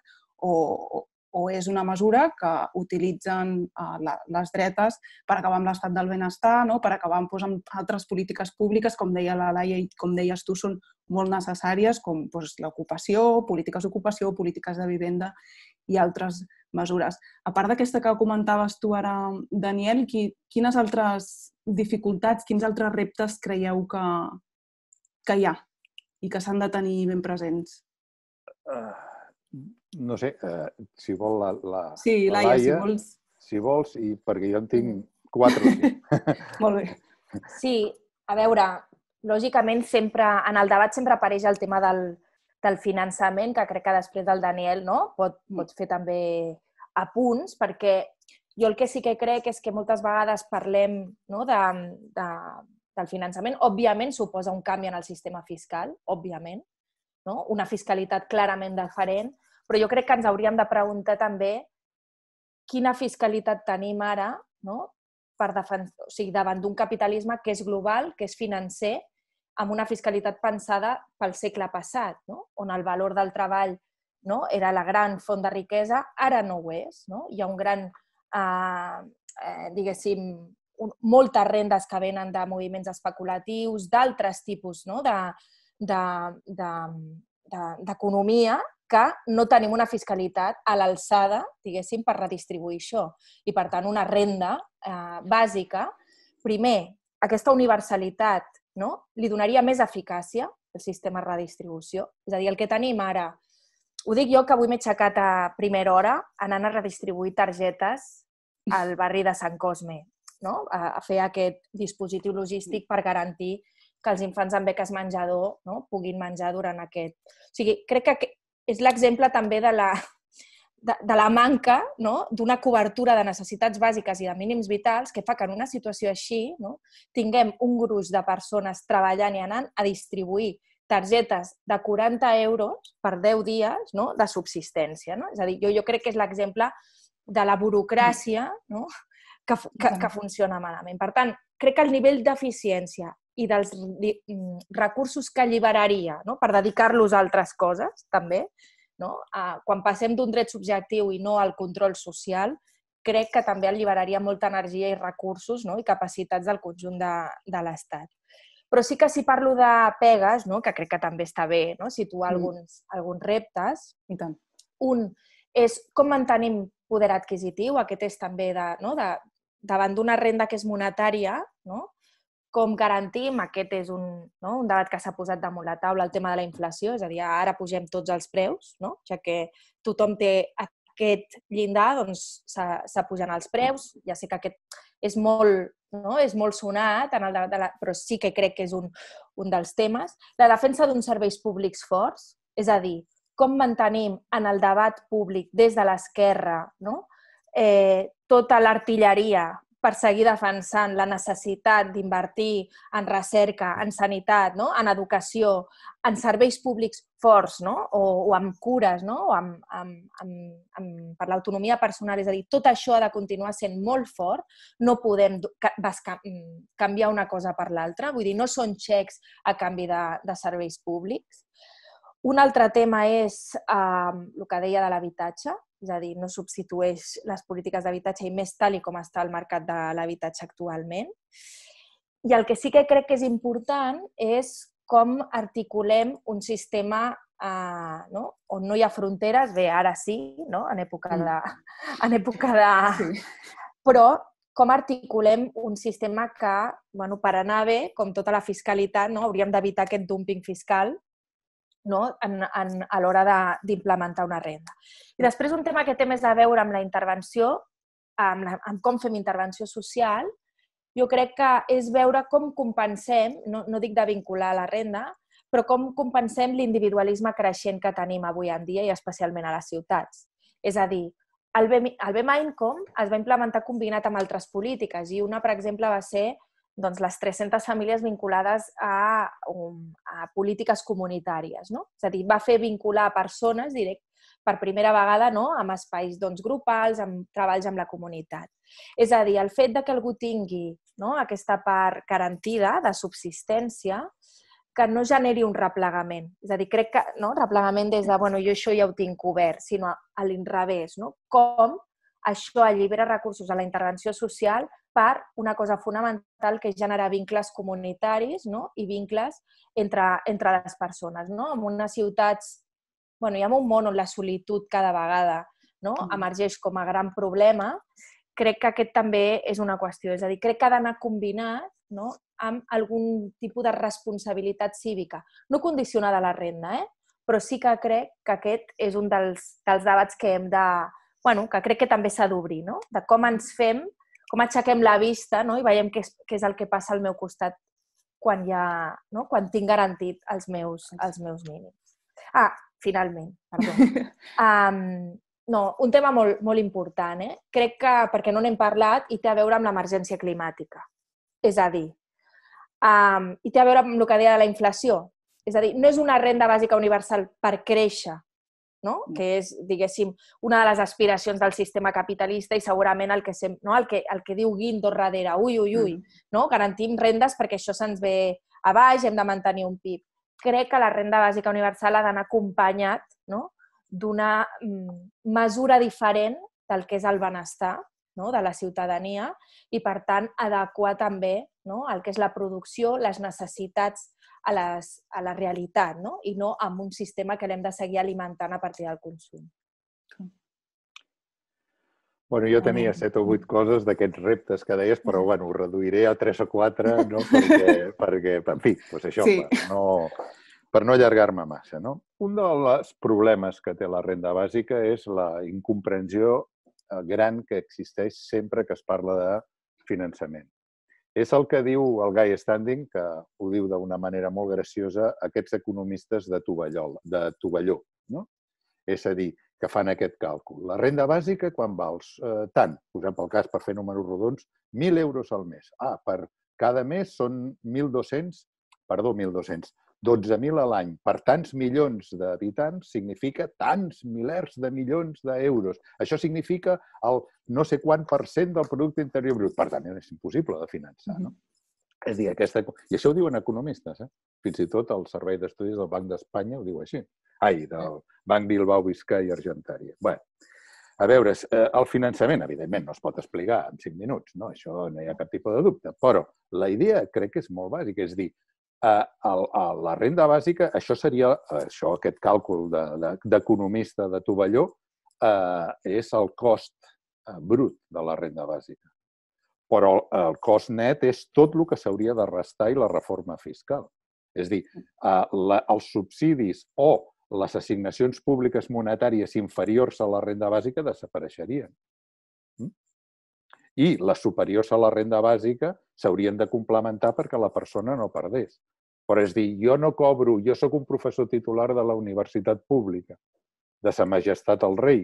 o, o és una mesura que utilitzen uh, la, les dretes per acabar amb l'estat del benestar, no? per acabar amb, doncs, amb altres polítiques públiques, com deia la Laia i com deies tu, són molt necessàries, com doncs, l'ocupació, polítiques d'ocupació, polítiques de vivenda i altres mesures. A part d'aquesta que comentaves tu ara, Daniel, qui, quines altres dificultats, quins altres reptes creieu que, que hi ha i que s'han de tenir ben presents? Uh, no sé, uh, si vol la, la, sí, la Laia, Laia, si vols. Si vols, i perquè jo en tinc quatre o cinc. Molt bé. Sí, a veure, lògicament sempre, en el debat sempre apareix el tema del, del finançament, que crec que després del Daniel, no? Pot, pot fer també apunts, perquè jo el que sí que crec és que moltes vegades parlem, no? de, de, del finançament. Òbviament suposa un canvi en el sistema fiscal, òbviament, no? Una fiscalitat clarament diferent, però jo crec que ens hauríem de preguntar també quina fiscalitat tenim ara, no? per defens... o sigui, davant d'un capitalisme que és global, que és financer, amb una fiscalitat pensada pel segle passat, no? on el valor del treball, no? era la gran font de riquesa, ara no ho és. No? Hi ha un gran, eh, eh, diguéssim, un, moltes rendes que venen de moviments especulatius, d'altres tipus, no? de, de, de, de, d'economia, que no tenim una fiscalitat a l'alçada, diguéssim, per redistribuir això. I, per tant, una renda eh, bàsica, primer, aquesta universalitat, no? li donaria més eficàcia al sistema de redistribució. És a dir, el que tenim ara, ho dic jo que avui m'he aixecat a primera hora anant a redistribuir targetes al barri de Sant Cosme, no? a, a fer aquest dispositiu logístic per garantir que els infants amb beques menjador, no? puguin menjar durant aquest... O sigui, crec que és l'exemple també de la, de, de la manca, no? d'una cobertura de necessitats bàsiques i de mínims vitals que fa que en una situació així, no? tinguem un gruix de persones treballant i anant a distribuir targetes de quaranta euros per deu dies, no? de subsistència. No? És a dir, jo, jo crec que és l'exemple de la burocràcia, no? que, que, que funciona malament. Per tant, crec que el nivell d'eficiència i dels recursos que alliberaria, no? per dedicar-los a altres coses, també, no? quan passem d'un dret subjectiu i no al control social, crec que també alliberaria molta energia i recursos, no? i capacitats del conjunt de, de l'Estat. Però sí que si parlo de pegues, no? que crec que també està bé, no? situar mm. alguns, alguns reptes. I tant. Un és com mantenim poder adquisitiu, aquest és també de, no? de, davant d'una renda que és monetària, no? com garantim, aquest és un, no? un debat que s'ha posat damunt la taula, el tema de la inflació, és a dir, ara pugem tots els preus, no? ja que tothom té aquest llindar s'apugen els preus. Ja sé que aquest és molt, no? és molt sonat, en el debat de la... però sí que crec que és un, un dels temes. La defensa d'uns serveis públics forts, és a dir, com mantenim en el debat públic des de l'esquerra, no? eh, tota l'artilleria per seguir defensant la necessitat d'invertir en recerca, en sanitat, no? en educació, en serveis públics forts, no? o, o amb cures, no? o amb, amb, amb, amb, per l'autonomia personal. És a dir, tot això ha de continuar sent molt fort. No podem canviar una cosa per l'altra. Vull dir, no són xecs a canvi de, de serveis públics. Un altre tema és eh, el que deia de l'habitatge, és a dir, no substitueix les polítiques d'habitatge i més tal i com està el mercat de l'habitatge actualment. I el que sí que crec que és important és com articulem un sistema eh, no? on no hi ha fronteres, bé, ara sí, no? en època de... En època de... Sí. Però com articulem un sistema que, bueno, per anar bé, com tota la fiscalitat, no? hauríem d'evitar aquest dumping fiscal, no? en, en, a l'hora d'implementar una renda. I després un tema que té més a veure amb la intervenció, amb, la, amb com fem intervenció social, jo crec que és veure com compensem, no, no dic de vincular la renda, però com compensem l'individualisme creixent que tenim avui en dia i especialment a les ciutats. És a dir, el B M A Income es va implementar combinat amb altres polítiques i una, per exemple, va ser doncs, les tres-centes famílies vinculades a, a polítiques comunitàries. No? És a dir, va fer vincular persones direct, per primera vegada no? amb espais doncs, grupals, amb treballs amb la comunitat. És a dir, el fet de que algú tingui no? aquesta part garantida de subsistència que no generi un replegament. És a dir, crec que no? replegament des de, bueno, jo això ja ho tinc cobert, sinó a l'inrevés. No? Com això allibera recursos a la intervenció social per una cosa fonamental que és generar vincles comunitaris no? i vincles entre, entre les persones. No? En unes ciutats, bueno, hi ha un món on la solitud cada vegada no? emergeix com a gran problema, crec que aquest també és una qüestió. És a dir, crec que ha d'anar combinat no? amb algun tipus de responsabilitat cívica. No condicionada a la renda, eh? però sí que crec que aquest és un dels, dels debats que hem de... Bueno, que crec que també s'ha d'obrir, no? De com ens fem, com aixequem la vista no? i veiem què és, què és el que passa al meu costat quan, ha, no? quan tinc garantit els meus, els meus mínims. Ah, finalment, perdó. Um, no, un tema molt, molt important, eh? crec que perquè no n'hem parlat i té a veure amb l'emergència climàtica. És a dir, um, i té a veure amb el que deia de la inflació. És a dir, no és una renda bàsica universal per créixer, no? que és, diguéssim, una de les aspiracions del sistema capitalista i segurament el que, sem... no? el que, el que diu Guindos darrere, ui, ui, ui, no? garantim rendes perquè això se'ns ve a baix, hem de mantenir un P I B. Crec que la renda bàsica universal ha d'anar acompanyat no? d'una mesura diferent del que és el benestar no? de la ciutadania i, per tant, adequar també no? el que és la producció, les necessitats a, les, a la realitat, no? i no amb un sistema que l'hem de seguir alimentant a partir del consum. Bueno, jo tenia set o vuit coses d'aquests reptes que deies, però bueno, ho reduiré a tres o quatre, no? perquè, perquè, en fi, doncs això, sí. per no, per no allargar-me massa. No? Un dels problemes que té la renda bàsica és la incomprensió gran que existeix sempre que es parla de finançament. És el que diu el Guy Standing, que ho diu d'una manera molt graciosa, aquests economistes de Tovalló, de Tovalló, no? És a dir, que fan aquest càlcul. La renda bàsica, quan vals? Eh, tant, posem pel cas, per fer números rodons, mil euros al mes. Ah, per cada mes són mil dos-cents, perdó, mil dos-cents, dotze mil a l'any. Per tants milions d'habitants significa tants milers de milions d'euros. Això significa el no sé quant per cent del producte interior brut. Per tant, és impossible de finançar, no? És a dir, aquesta... I això ho diuen economistes, eh? Fins i tot el Servei d'Estudis del Banc d'Espanya ho diu així. Ai, del Banc Bilbao Vizcaya Argentària. Bé, a veure, el finançament, evidentment, no es pot explicar en cinc minuts, no? Això no hi ha cap tipus de dubte. Però la idea crec que és molt bàsica, és dir, a la renda bàsica, això seria, això, aquest càlcul d'economista de Tovalló, és el cost brut de la renda bàsica. Però el cost net és tot el que s'hauria de restar i la reforma fiscal. És a dir, els subsidis o les assignacions públiques monetàries inferiors a la renda bàsica desapareixerien. I les superiors a la renda bàsica s'haurien de complementar perquè la persona no perdés. Però és dir, jo no cobro, jo sóc un professor titular de la universitat pública, de Sa Majestat el Rei.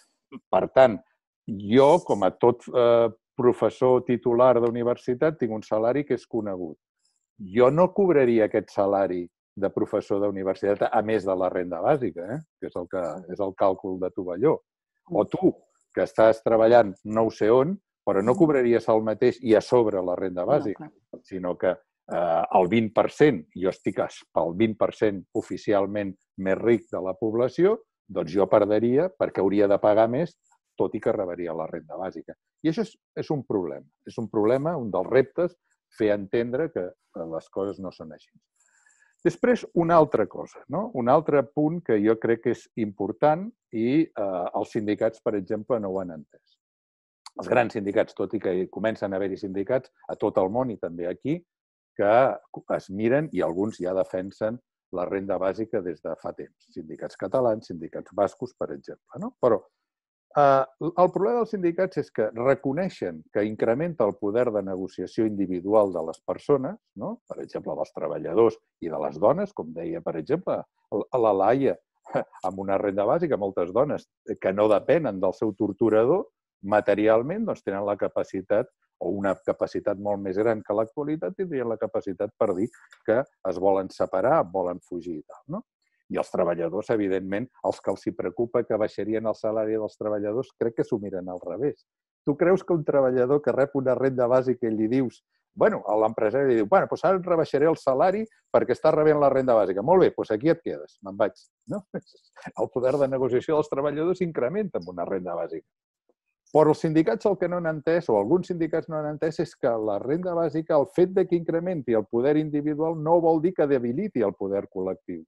Per tant, jo, com a tot eh, professor titular d'universitat, tinc un salari que és conegut. Jo no cobraria aquest salari de professor d'universitat a més de la renda bàsica, eh? que és el, que, és el càlcul de tovalló. O tu, que estàs treballant no sé on, però no cobraries el mateix i a sobre la renda bàsica, sinó que eh, el vint per cent, jo estic pel vint per cent oficialment més ric de la població, doncs jo perdria perquè hauria de pagar més, tot i que rebria la renda bàsica. I això és, és un problema. És un problema, un dels reptes, fer entendre que les coses no són així. Després, una altra cosa, no? Un altre punt que jo crec que és important i eh, els sindicats, per exemple, no ho han entès. Els grans sindicats, tot i que comencen a haver-hi sindicats a tot el món i també aquí, que es miren i alguns ja defensen la renda bàsica des de fa temps. Sindicats catalans, sindicats bascos, per exemple. No? Però eh, el problema dels sindicats és que reconeixen que incrementa el poder de negociació individual de les persones, no? Per exemple, dels treballadors i de les dones, com deia, per exemple, la Laia, amb una renda bàsica, moltes dones que no depenen del seu torturador, materialment doncs, tenen la capacitat, o una capacitat molt més gran que l'actualitat, tindrien la capacitat per dir que es volen separar, volen fugir i tal. No? I els treballadors, evidentment, els que els hi preocupa que baixarien el salari dels treballadors, crec que s'ho miren al revés. Tu creus que un treballador que rep una renda bàsica i li dius, bueno, a l'empresari li diu, bueno, doncs ara et rebaixaré el salari perquè estàs rebent la renda bàsica. Molt bé, doncs aquí et quedes, me'n vaig. No? El poder de negociació dels treballadors s'incrementa amb una renda bàsica. Però els sindicats el que no han entès, o alguns sindicats no han entès, és que la renda bàsica, el fet de que incrementi el poder individual no vol dir que debiliti el poder col·lectiu.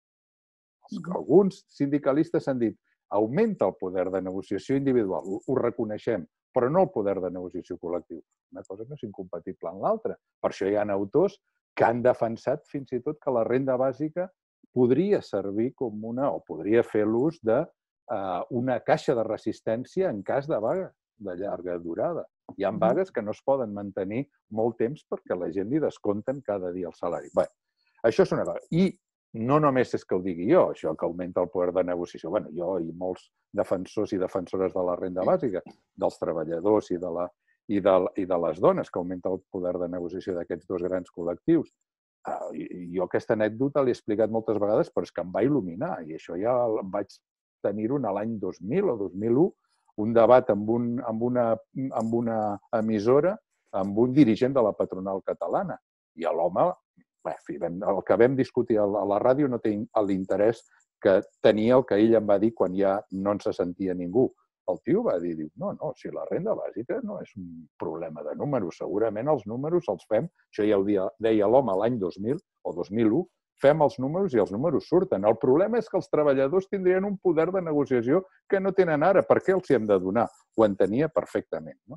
Alguns sindicalistes han dit augmenta el poder de negociació individual, ho reconeixem, però no el poder de negociació col·lectiu. Una cosa no és incompatible amb l'altra. Per això hi ha autors que han defensat fins i tot que la renda bàsica podria servir com una, o podria fer l'ús de una caixa de resistència en cas de vaga de llarga durada. Hi ha vagues que no es poden mantenir molt temps perquè la gent li descompten cada dia el salari. Bé, això és una vaga. I no només és que ho digui jo, això que augmenta el poder de negociació. Bé, jo i molts defensors i defensores de la renda bàsica, dels treballadors i de, la, i de, i de les dones, que augmenta el poder de negociació d'aquests dos grans col·lectius. Jo aquesta anècdota l'he explicat moltes vegades, però és que em va il·luminar i això ja vaig tenir-ho l'any dos mil o dos mil u, un debat amb, un, amb, una, amb una emissora, amb un dirigent de la patronal catalana. I l'home, el que vam discutir a la ràdio no té l'interès que tenia el que ell em va dir quan ja no en se sentia ningú. El tio va dir, no, no, si la renda bàsica no és un problema de números, segurament els números els fem, això ja ho deia l'home l'any dos mil o dos mil u, fem els números i els números surten. El problema és que els treballadors tindrien un poder de negociació que no tenen ara. Per què els hi hem de donar? Ho entenia perfectament. No?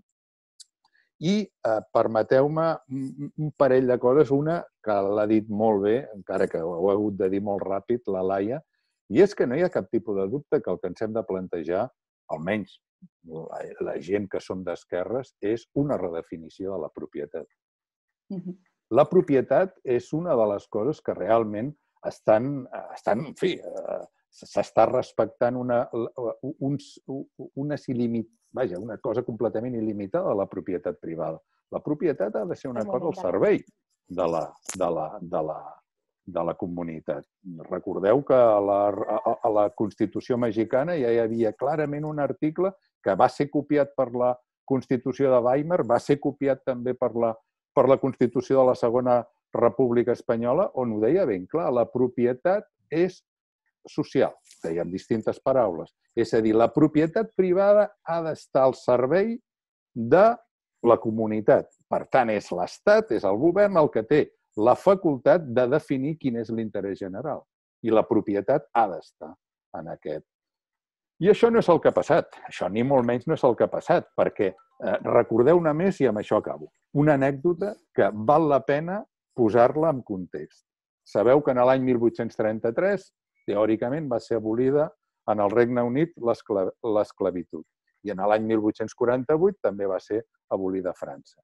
I eh, permeteu-me un parell de coses. Una, que l'ha dit molt bé, encara que ho he hagut de dir molt ràpid, la Laia, i és que no hi ha cap tipus de dubte que el que ens hem de plantejar, almenys la, la gent que som d'esquerres, és una redefinició de la propietat. Mm-hmm. La propietat és una de les coses que realment estan, estan en fi, s'està respectant una, uns, unes il·limit, vaja, una cosa completament il·limitada de la propietat privada. La propietat ha de ser una cosa al servei de la, de la, de la, de la comunitat. Recordeu que a la, a la Constitució mexicana ja hi havia clarament un article que va ser copiat per la Constitució de Weimar, va ser copiat també per la per la Constitució de la Segona República Espanyola, on ho deia ben clar, la propietat és social, deia amb distintes paraules. És a dir, la propietat privada ha d'estar al servei de la comunitat. Per tant, és l'Estat, és el govern el que té la facultat de definir quin és l'interès general. I la propietat ha d'estar en aquest. I això no és el que ha passat. Això ni molt menys no és el que ha passat, perquè eh, recordeu-ne més i amb això acabo. Una anècdota que val la pena posar-la en context. Sabeu que en l'any mil vuit-cents trenta-tres Teòricament va ser abolida en el Regne Unit l'esclavitud. I en l'any mil vuit-cents quaranta-vuit també va ser abolida a França.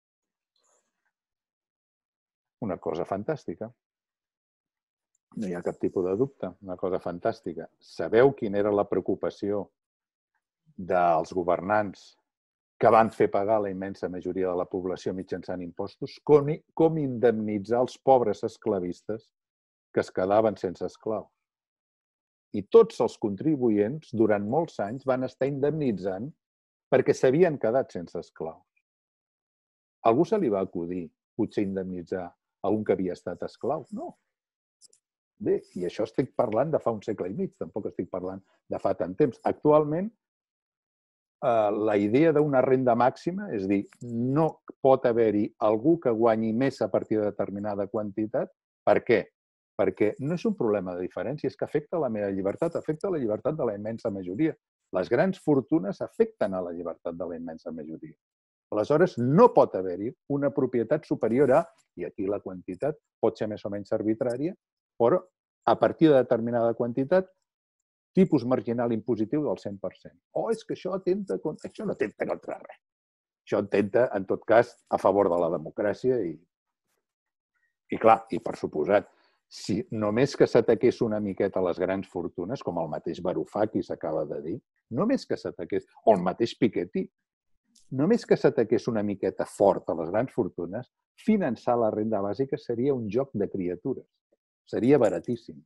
Una cosa fantàstica. No hi ha cap tipus de dubte. Una cosa fantàstica. Sabeu quina era la preocupació dels governants que van fer pagar la immensa majoria de la població mitjançant impostos? Com, com indemnitzar els pobres esclavistes que es quedaven sense esclaus? I tots els contribuents, durant molts anys, van estar indemnitzant perquè s'havien quedat sense esclaus. Algú se li va acudir, potser, indemnitzar a un que havia estat esclau? No. Bé, i això estic parlant de fa un segle i mig, tampoc estic parlant de fa tant temps. Actualment, la idea d'una renda màxima, és a dir, no pot haver-hi algú que guanyi més a partir de determinada quantitat. Per què? Perquè no és un problema de diferència, és que afecta la meva llibertat, afecta la llibertat de la immensa majoria. Les grans fortunes afecten a la llibertat de la immensa majoria. Aleshores, no pot haver-hi una propietat superior a, i aquí la quantitat pot ser més o menys arbitrària, però a partir de determinada quantitat, tipus marginal impositiu del cent per cent. Oh, és que això atenta contra... Això no atenta contra res. Això atenta, en tot cas, a favor de la democràcia i, i clar, i per suposat, si només que s'ataqués una miqueta a les grans fortunes, com el mateix Varoufakis acaba de dir, només que s'ataqués, o el mateix Piketty, només que s'ataqués una miqueta fort a les grans fortunes, finançar la renda bàsica seria un joc de criatures. Seria baratíssim.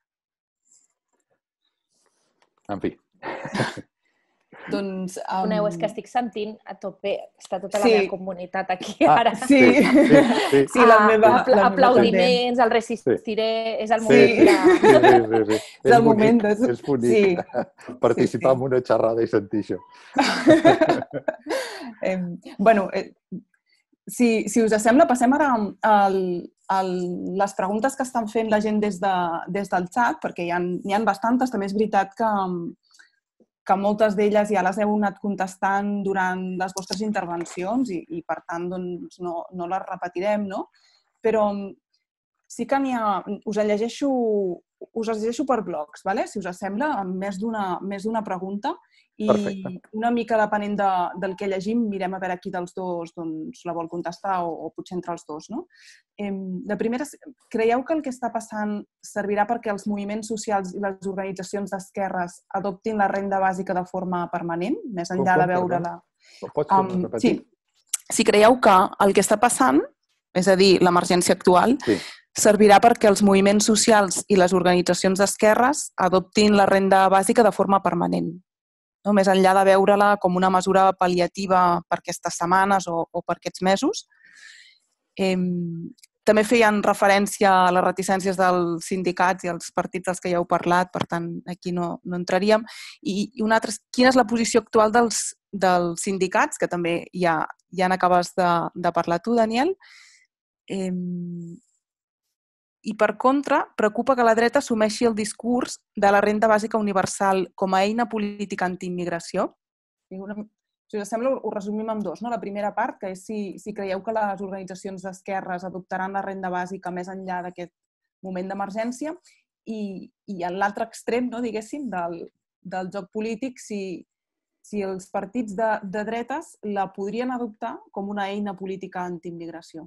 En fi. Doncs... Coneu, és que estic sentint a tope, està tota la meva comunitat aquí ara. Sí, sí, la meva... Aplaudiments, el resistiré, és el moment de... És el moment de... És bonic participar en una xerrada i sentir això. Bueno, si us sembla, passem ara a les preguntes que estan fent la gent des del xat, perquè n'hi ha bastantes. També és veritat que que moltes d'elles ja les heu anat contestant durant les vostres intervencions i, per tant, no les repetirem, no? Però sí que n'hi ha... Us les llegeixo, us les llegeixo per blocs, si us sembla, amb més d'una pregunta i una mica depenent del que llegim, mirem a veure qui dels dos la vol contestar o potser entre els dos, no? La primera és, creieu que el que està passant servirà perquè els moviments socials i les organitzacions d'esquerres adoptin la renda bàsica de forma permanent, més enllà de veure-la... Pots repetir? Si creieu que el que està passant, és a dir, l'emergència actual, servirà perquè els moviments socials i les organitzacions d'esquerres adoptin la renda bàsica de forma permanent, més enllà de veure-la com una mesura pal·liativa per aquestes setmanes o per aquests mesos. També feien referència a les reticències dels sindicats i als partits dels que ja heu parlat, per tant, aquí no entraríem. I una altra, quina és la posició actual dels sindicats, que també ja n'acabes de parlar tu, Daniel. I, per contra, preocupa que la dreta assumeixi el discurs de la renda bàsica universal com a eina política antiimmigració. Si us sembla, ho resumim en dos. La primera part, que és si creieu que les organitzacions d'esquerres adoptaran la renda bàsica més enllà d'aquest moment d'emergència, i en l'altre extrem, diguéssim, del joc polític, si els partits de dretes la podrien adoptar com una eina política antiimmigració.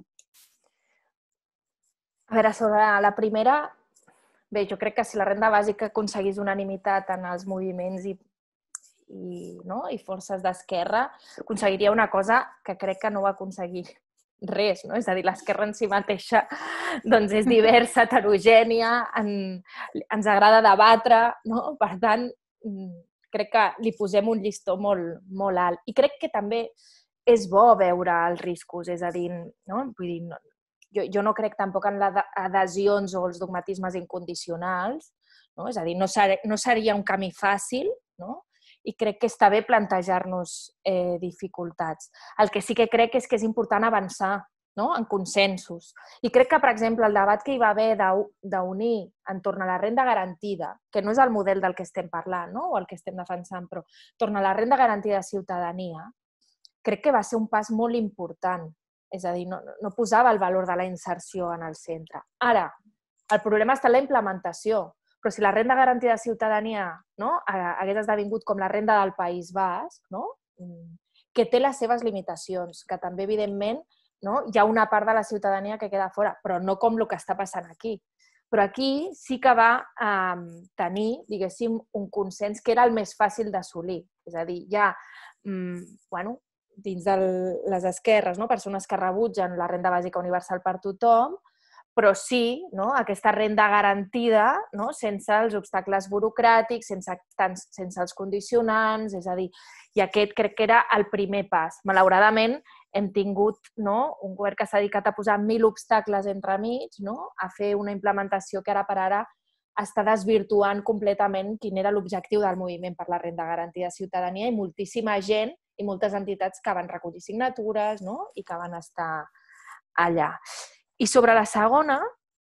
A veure, sobre la primera, bé, jo crec que si la renda bàsica aconseguís unanimitat en els moviments i i forces d'esquerra, aconseguiria una cosa que crec que no va aconseguir res, és a dir, l'esquerra en si mateixa és diversa, heterogènia, ens agrada debatre, per tant, crec que li posem un llistó molt alt. I crec que també és bo veure els riscos, és a dir, vull dir, jo no crec tampoc en les adhesions o els dogmatismes incondicionals, és a dir, no seria un camí fàcil, i crec que està bé plantejar-nos dificultats. El que sí que crec és que és important avançar en consensos. I crec que, per exemple, el debat que hi va haver d'unir entorn a la renda garantida, que no és el model del que estem parlant o el que estem defensant, però entorn a la renda garantida de ciutadania, crec que va ser un pas molt important. És a dir, no posava el valor de la inserció en el centre. Ara, el problema està en la implementació, però si la renda garantida de ciutadania hagués esdevingut com la renda del País Basc, que té les seves limitacions, que també, evidentment, hi ha una part de la ciutadania que queda fora, però no com el que està passant aquí. Però aquí sí que va tenir, diguéssim, un consens que era el més fàcil d'assolir. És a dir, hi ha, bueno, dins de les esquerres, persones que rebutgen la renda bàsica universal per tothom, però sí aquesta renda garantida sense els obstacles burocràtics, sense els condicionants, és a dir, i aquest crec que era el primer pas. Malauradament, hem tingut un govern que s'ha dedicat a posar mil obstacles entremig, a fer una implementació que ara per ara està desvirtuant completament quin era l'objectiu del moviment per la renda garantida de ciutadania i moltíssima gent i moltes entitats que van recollir signatures i que van estar allà. I sobre la segona,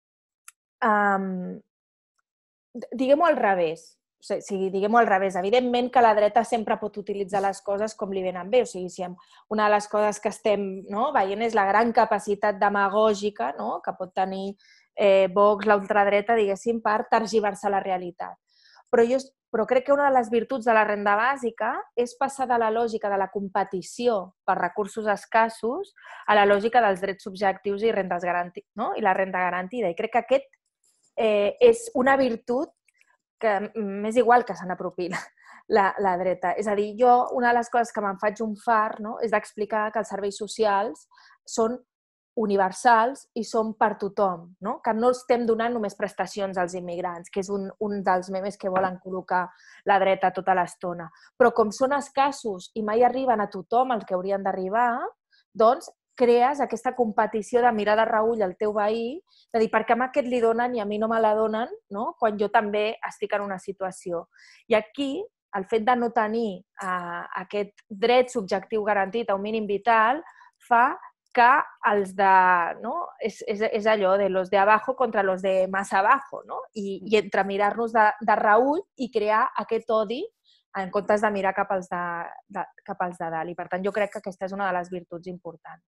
diguem-ho al revés. O sigui, diguem-ho al revés. Evidentment que la dreta sempre pot utilitzar les coses com li venen bé. O sigui, si una de les coses que estem veient és la gran capacitat demagògica que pot tenir Vox, l'ultradreta, diguéssim, per tergiversar la realitat. Però crec que una de les virtuts de la renda bàsica és passar de la lògica de la competició per recursos escassos a la lògica dels drets subjectius i la renda garantida. I crec que aquest és una virtut que m'és igual que se n'apropi la dreta. És a dir, jo una de les coses que me'n faig un far és d'explicar que els serveis socials són universals i són per tothom, que no estem donant només prestacions als immigrants, que és un dels memes que volen col·locar la dreta tota l'estona. Però com són escassos i mai arriben a tothom el que haurien d'arribar, doncs crees aquesta competició de mirar de reüll al teu veí, de dir per què a aquest li donen i a mi no me la donen, quan jo també estic en una situació. I aquí, el fet de no tenir aquest dret subjectiu garantit a un mínim vital fa que els de... és allò de los de abajo contra los de más abajo, i entre mirar-nos de reüll i crear aquest odi en comptes de mirar cap als de dalt. I per tant, jo crec que aquesta és una de les virtuts importants.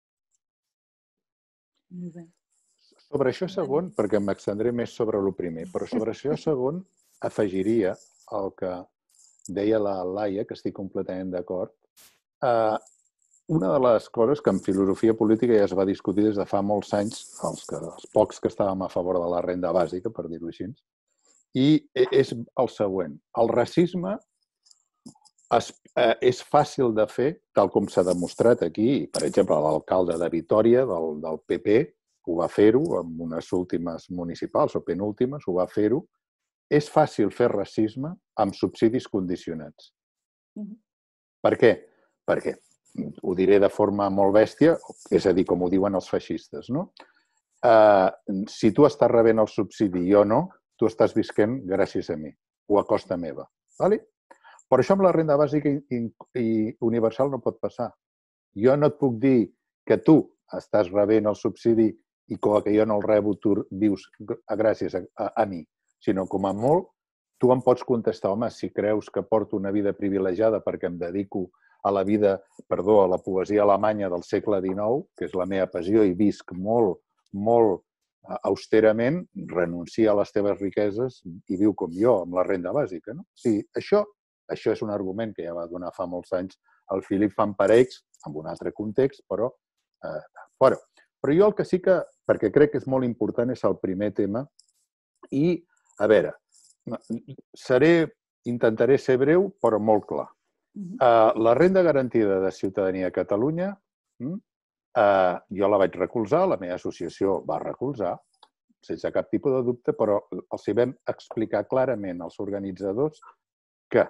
Sobre això segon, perquè m'extendré més sobre el primer, però sobre això segon afegiria el que deia la Laia, que estic completament d'acord. Una de les coses que en filosofia política ja es va discutir des de fa molts anys, els pocs que estàvem a favor de la renda bàsica, per dir-ho així, i és el següent. El racisme és fàcil de fer, tal com s'ha demostrat aquí. Per exemple, l'alcalde de Vitòria, del P P, ho va fer-ho en unes últimes municipals o penúltimes, ho va fer-ho. És fàcil fer racisme amb subsidis condicionats. Per què? Perquè, ho diré de forma molt bèstia, és a dir, com ho diuen els feixistes, no? Si tu estàs rebent el subsidi i jo no, tu estàs visquent gràcies a mi o a costa meva. Per això amb la renda bàsica i universal no pot passar. Jo no et puc dir que tu estàs rebent el subsidi i com que jo no el rebo tu vius gràcies a mi, sinó com a molt tu em pots contestar, home, si creus que porto una vida privilegiada perquè em dedico a la vida, perdó, a la poesia alemanya del segle dinou, que és la meva passió i visc molt, molt austerament, renuncia a les teves riqueses i viu com jo, amb la renda bàsica. Sí, això Això és un argument que ja va donar fa molts anys el Philip Van Parijs, en un altre context, però fora. Però jo el que sí que, perquè crec que és molt important, és el primer tema. I, a veure, intentaré ser breu, però molt clar. La renda garantida de ciutadania a Catalunya, jo la vaig recolzar, la meva associació va recolzar, sense cap tipus de dubte, però els hi vam explicar clarament als organitzadors que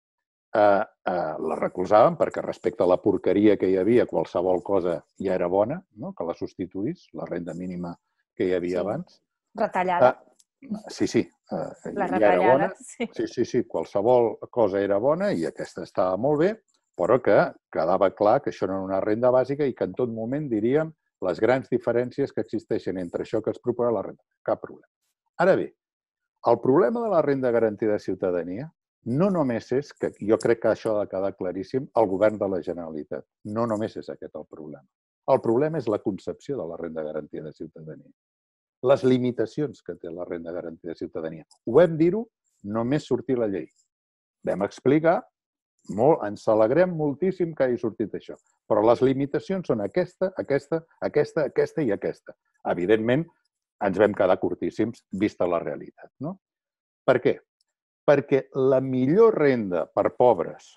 la recolzaven perquè respecte a la porqueria que hi havia, qualsevol cosa ja era bona, que la substituís, la renda mínima que hi havia abans. Retallada. Sí, sí, ja era bona. Sí, sí, sí, qualsevol cosa era bona i aquesta estava molt bé, però que quedava clar que això no era una renda bàsica i que en tot moment diríem les grans diferències que existeixen entre això que es proposa la renda. Cap problema. Ara bé, el problema de la renda garantida de ciutadania no només és, que jo crec que això ha de quedar claríssim, el govern de la Generalitat. No només és aquest el problema. El problema és la concepció de la renda garantida de ciutadania. les limitacions que té la renda garantida de ciutadania. Ho vam dir-ho només sortir la llei. Vam explicar, molt, ens alegrem moltíssim que hagi sortit això, però les limitacions són aquesta, aquesta, aquesta, aquesta i aquesta. Evidentment, ens vam quedar curtíssims vista la realitat. No? Per què? Perquè la millor renda per pobres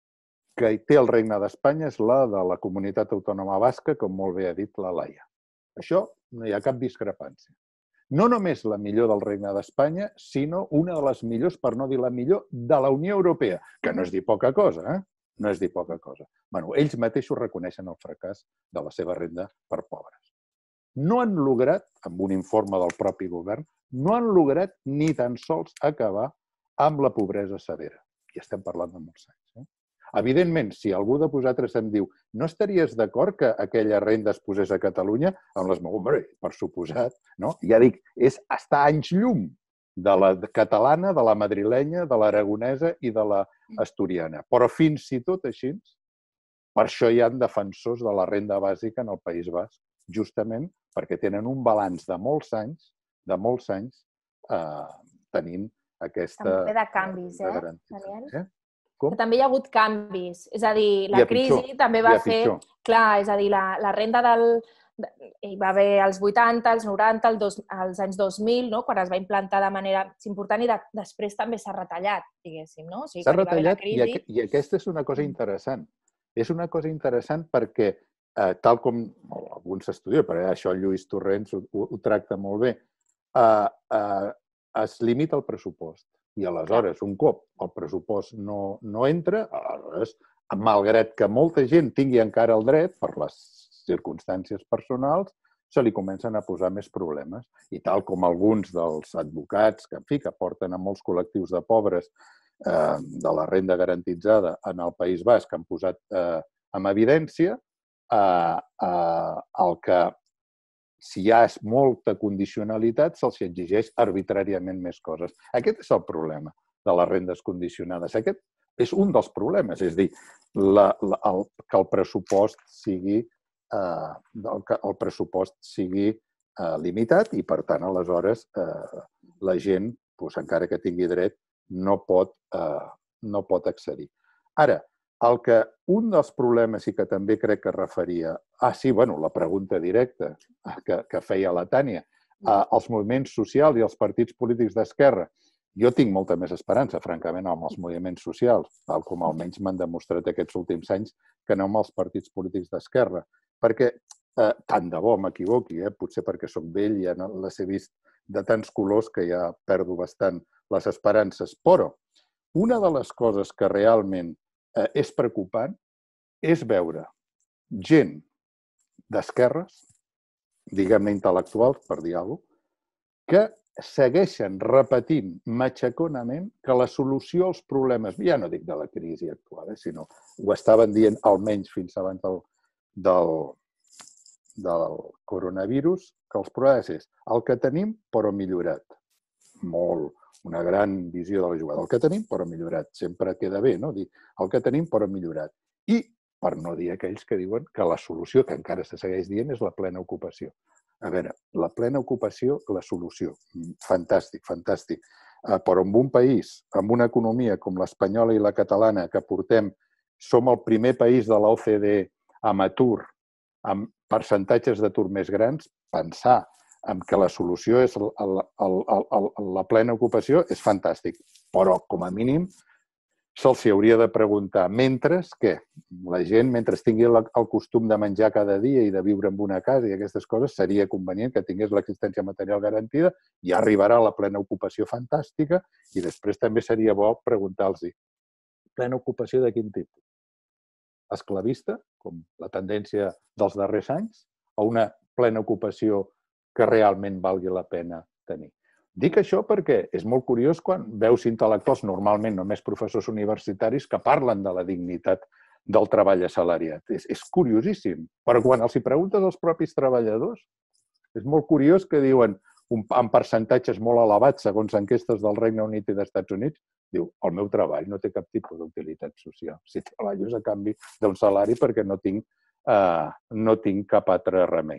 que té el Regne d'Espanya és la de la comunitat autònoma basca, com molt bé ha dit la Laia. Això no hi ha cap discrepància. No només la millor del Regne d'Espanya, sinó una de les millors, per no dir la millor, de la Unió Europea, que no és dir poca cosa, eh? No és dir poca cosa. Bueno, ells mateixos reconeixen el fracàs de la seva renda per pobres. No han lograt, amb un informe del propi govern, no han lograt ni tan sols acabar amb la pobresa severa. I estem parlant de molts anys. Eh? Evidentment, si algú de vosaltres em diu no estaries d'acord que aquella renda es posés a Catalunya, amb les meves, hombre, per suposat, no? Ja dic, és estar anys llum de la catalana, de la madrilenya, de l'aragonesa i de la asturiana. Però fins i tot així, per això hi ha defensors de la renda bàsica en el País Basc, justament perquè tenen un balanç de molts anys, de molts anys, eh, tenint aquesta... També de canvis, eh, Daniel? Eh? Com? Que també hi ha hagut canvis. És a dir, la crisi també va fer... Clar, és a dir, la, la renda del... Hi va haver als vuitanta, als noranta, als anys dos mil, no? Quan es va implantar de manera important i de, després també s'ha retallat, diguéssim. No? O sigui, s'ha retallat i, aqu i aquesta és una cosa interessant. És una cosa interessant perquè, eh, tal com oh, alguns estudien, però això el Lluís Torrents ho, ho, ho tracta molt bé, eh, eh, es limita el pressupost. I aleshores, un cop el pressupost no, no entra, aleshores, malgrat que molta gent tingui encara el dret, per les circumstàncies personals, se li comencen a posar més problemes. I tal com alguns dels advocats que, en fi, que porten a molts col·lectius de pobres eh, de la renda garantitzada en el País Basc, que han posat eh, en evidència, eh, eh, el que si hi ha molta condicionalitat, se'ls exigeix arbitràriament més coses. Aquest és el problema de les rendes condicionades. Aquest és un dels problemes, és a dir, la, la, el, que el pressupost sigui, eh, el, que el pressupost sigui eh, limitat i, per tant, aleshores, eh, la gent, doncs, encara que tingui dret, no pot, eh, no pot accedir. Ara, el que un dels problemes i que també crec que referia... Ah, sí, bueno, la pregunta directa que, que feia la Tània. Eh, els moviments socials i els partits polítics d'esquerra. Jo tinc molta més esperança, francament, amb els moviments socials, tal com almenys m'han demostrat aquests últims anys, que no amb els partits polítics d'esquerra. Perquè, eh, tant de bo m'equivoqui, eh? Potser perquè soc vell i ja no les he vist de tants colors que ja perdo bastant les esperances. Però una de les coses que realment eh, és preocupant és veure gent d'esquerres, diguem-ne intel·lectuals, per dir alguna cosa, que segueixen repetint matxaconament que la solució als problemes, ja no dic de la crisi actual, eh, sinó ho estaven dient almenys fins abans del, del, del coronavirus, que els problemes és el que tenim però millorat. Molt, una gran visió de la jugada. El que tenim però millorat. Sempre queda bé, no? Dir el que tenim però millorat. I, per no dir aquells que diuen que la solució, que encara se segueix dient, és la plena ocupació. A veure, la plena ocupació, la solució. Fantàstic, fantàstic. Però en un país, amb una economia com l'espanyola i la catalana, que portem, som el primer país de l'O C D E amb atur, amb percentatges d'atur més grans, pensar en que la solució és el, el, el, el, la plena ocupació és fantàstic. Però, com a mínim, se'ls hauria de preguntar, mentre què? La gent, mentre tingui el costum de menjar cada dia i de viure en una casa i aquestes coses, seria convenient que tingués l'existència material garantida i arribarà a la plena ocupació fantàstica i després també seria bo preguntar-los plena ocupació de quin tipus? Esclavista, com la tendència dels darrers anys, o una plena ocupació que realment valgui la pena tenir? Dic això perquè és molt curiós quan veus intel·lectuals, normalment només professors universitaris, que parlen de la dignitat del treball assalariat. És, és curiosíssim. Però quan els hi preguntes als propis treballadors, és molt curiós que diuen, un, en percentatges molt elevats, segons enquestes del Regne Unit i dels Estats Units, diu, el meu treball no té cap tipus d'utilitat social. Si treballo és a canvi d'un salari perquè no tinc, eh, no tinc cap altre remei.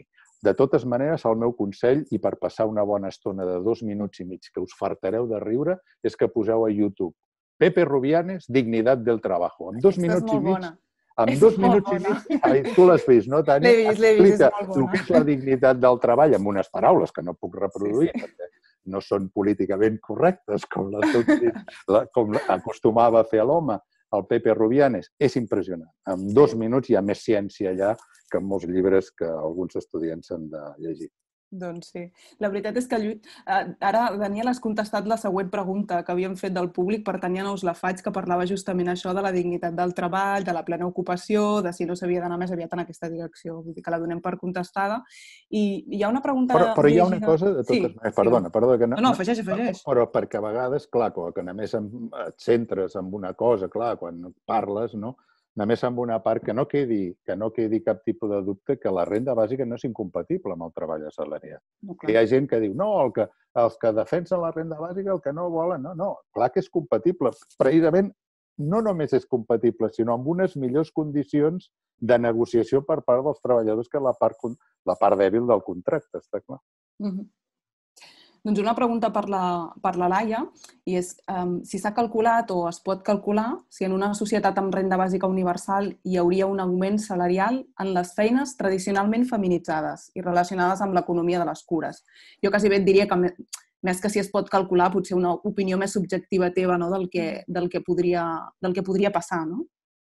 De totes maneres, el meu consell, i per passar una bona estona de dos minuts i mig que us fartareu de riure, és que poseu a YouTube Pepe Rubianes, Dignidad del Trabajo. En dos minuts i mig, en dos minuts i mig, tu l'has vist, no, Tània? L'he vist, l'he vist, és molt bona. El que és la dignitat del treball, amb unes paraules que no puc reproduir, sí, sí. perquè no són políticament correctes, com, la, com acostumava a fer l'home, el Pepe Rubianes. És impressionant. En dos minuts hi ha més ciència allà que en molts llibres que alguns estudiants han de llegir. Doncs sí. La veritat és que, Lluís, ara, Daniel, has contestat la següent pregunta que havíem fet del públic, per tant ja no us la faig, que parlava justament això de la dignitat del treball, de la plena ocupació, de si no s'havia d'anar més aviat en aquesta direcció. Vull dir que la donem per contestada. I hi ha una pregunta... Però, però hi ha una cosa, de totes sí, maneres, perdona, sí. perdona. Que no, no, no, afegeix, afegeix. Però perquè a vegades, clar, que només et centres en una cosa, clar, quan parles, no? Només amb una part que no quedi, que no quedi cap tipus de dubte que la renda bàsica no és incompatible amb el treball assalariat. No, hi ha gent que diu, no, el que, els que defensen la renda bàsica, el que no volen, no, no, clar que és compatible. Precisament, no només és compatible, sinó amb unes millors condicions de negociació per part dels treballadors que la part, la part dèbil del contracte, està clar. Mm-hmm. Doncs una pregunta per la, per la Laia, i és um, si s'ha calculat o es pot calcular si en una societat amb renda bàsica universal hi hauria un augment salarial en les feines tradicionalment feminitzades i relacionades amb l'economia de les cures. Jo quasi bé et diria que més que si es pot calcular, potser una opinió més subjectiva teva, no? del, que, del, que podria, del que podria passar, no?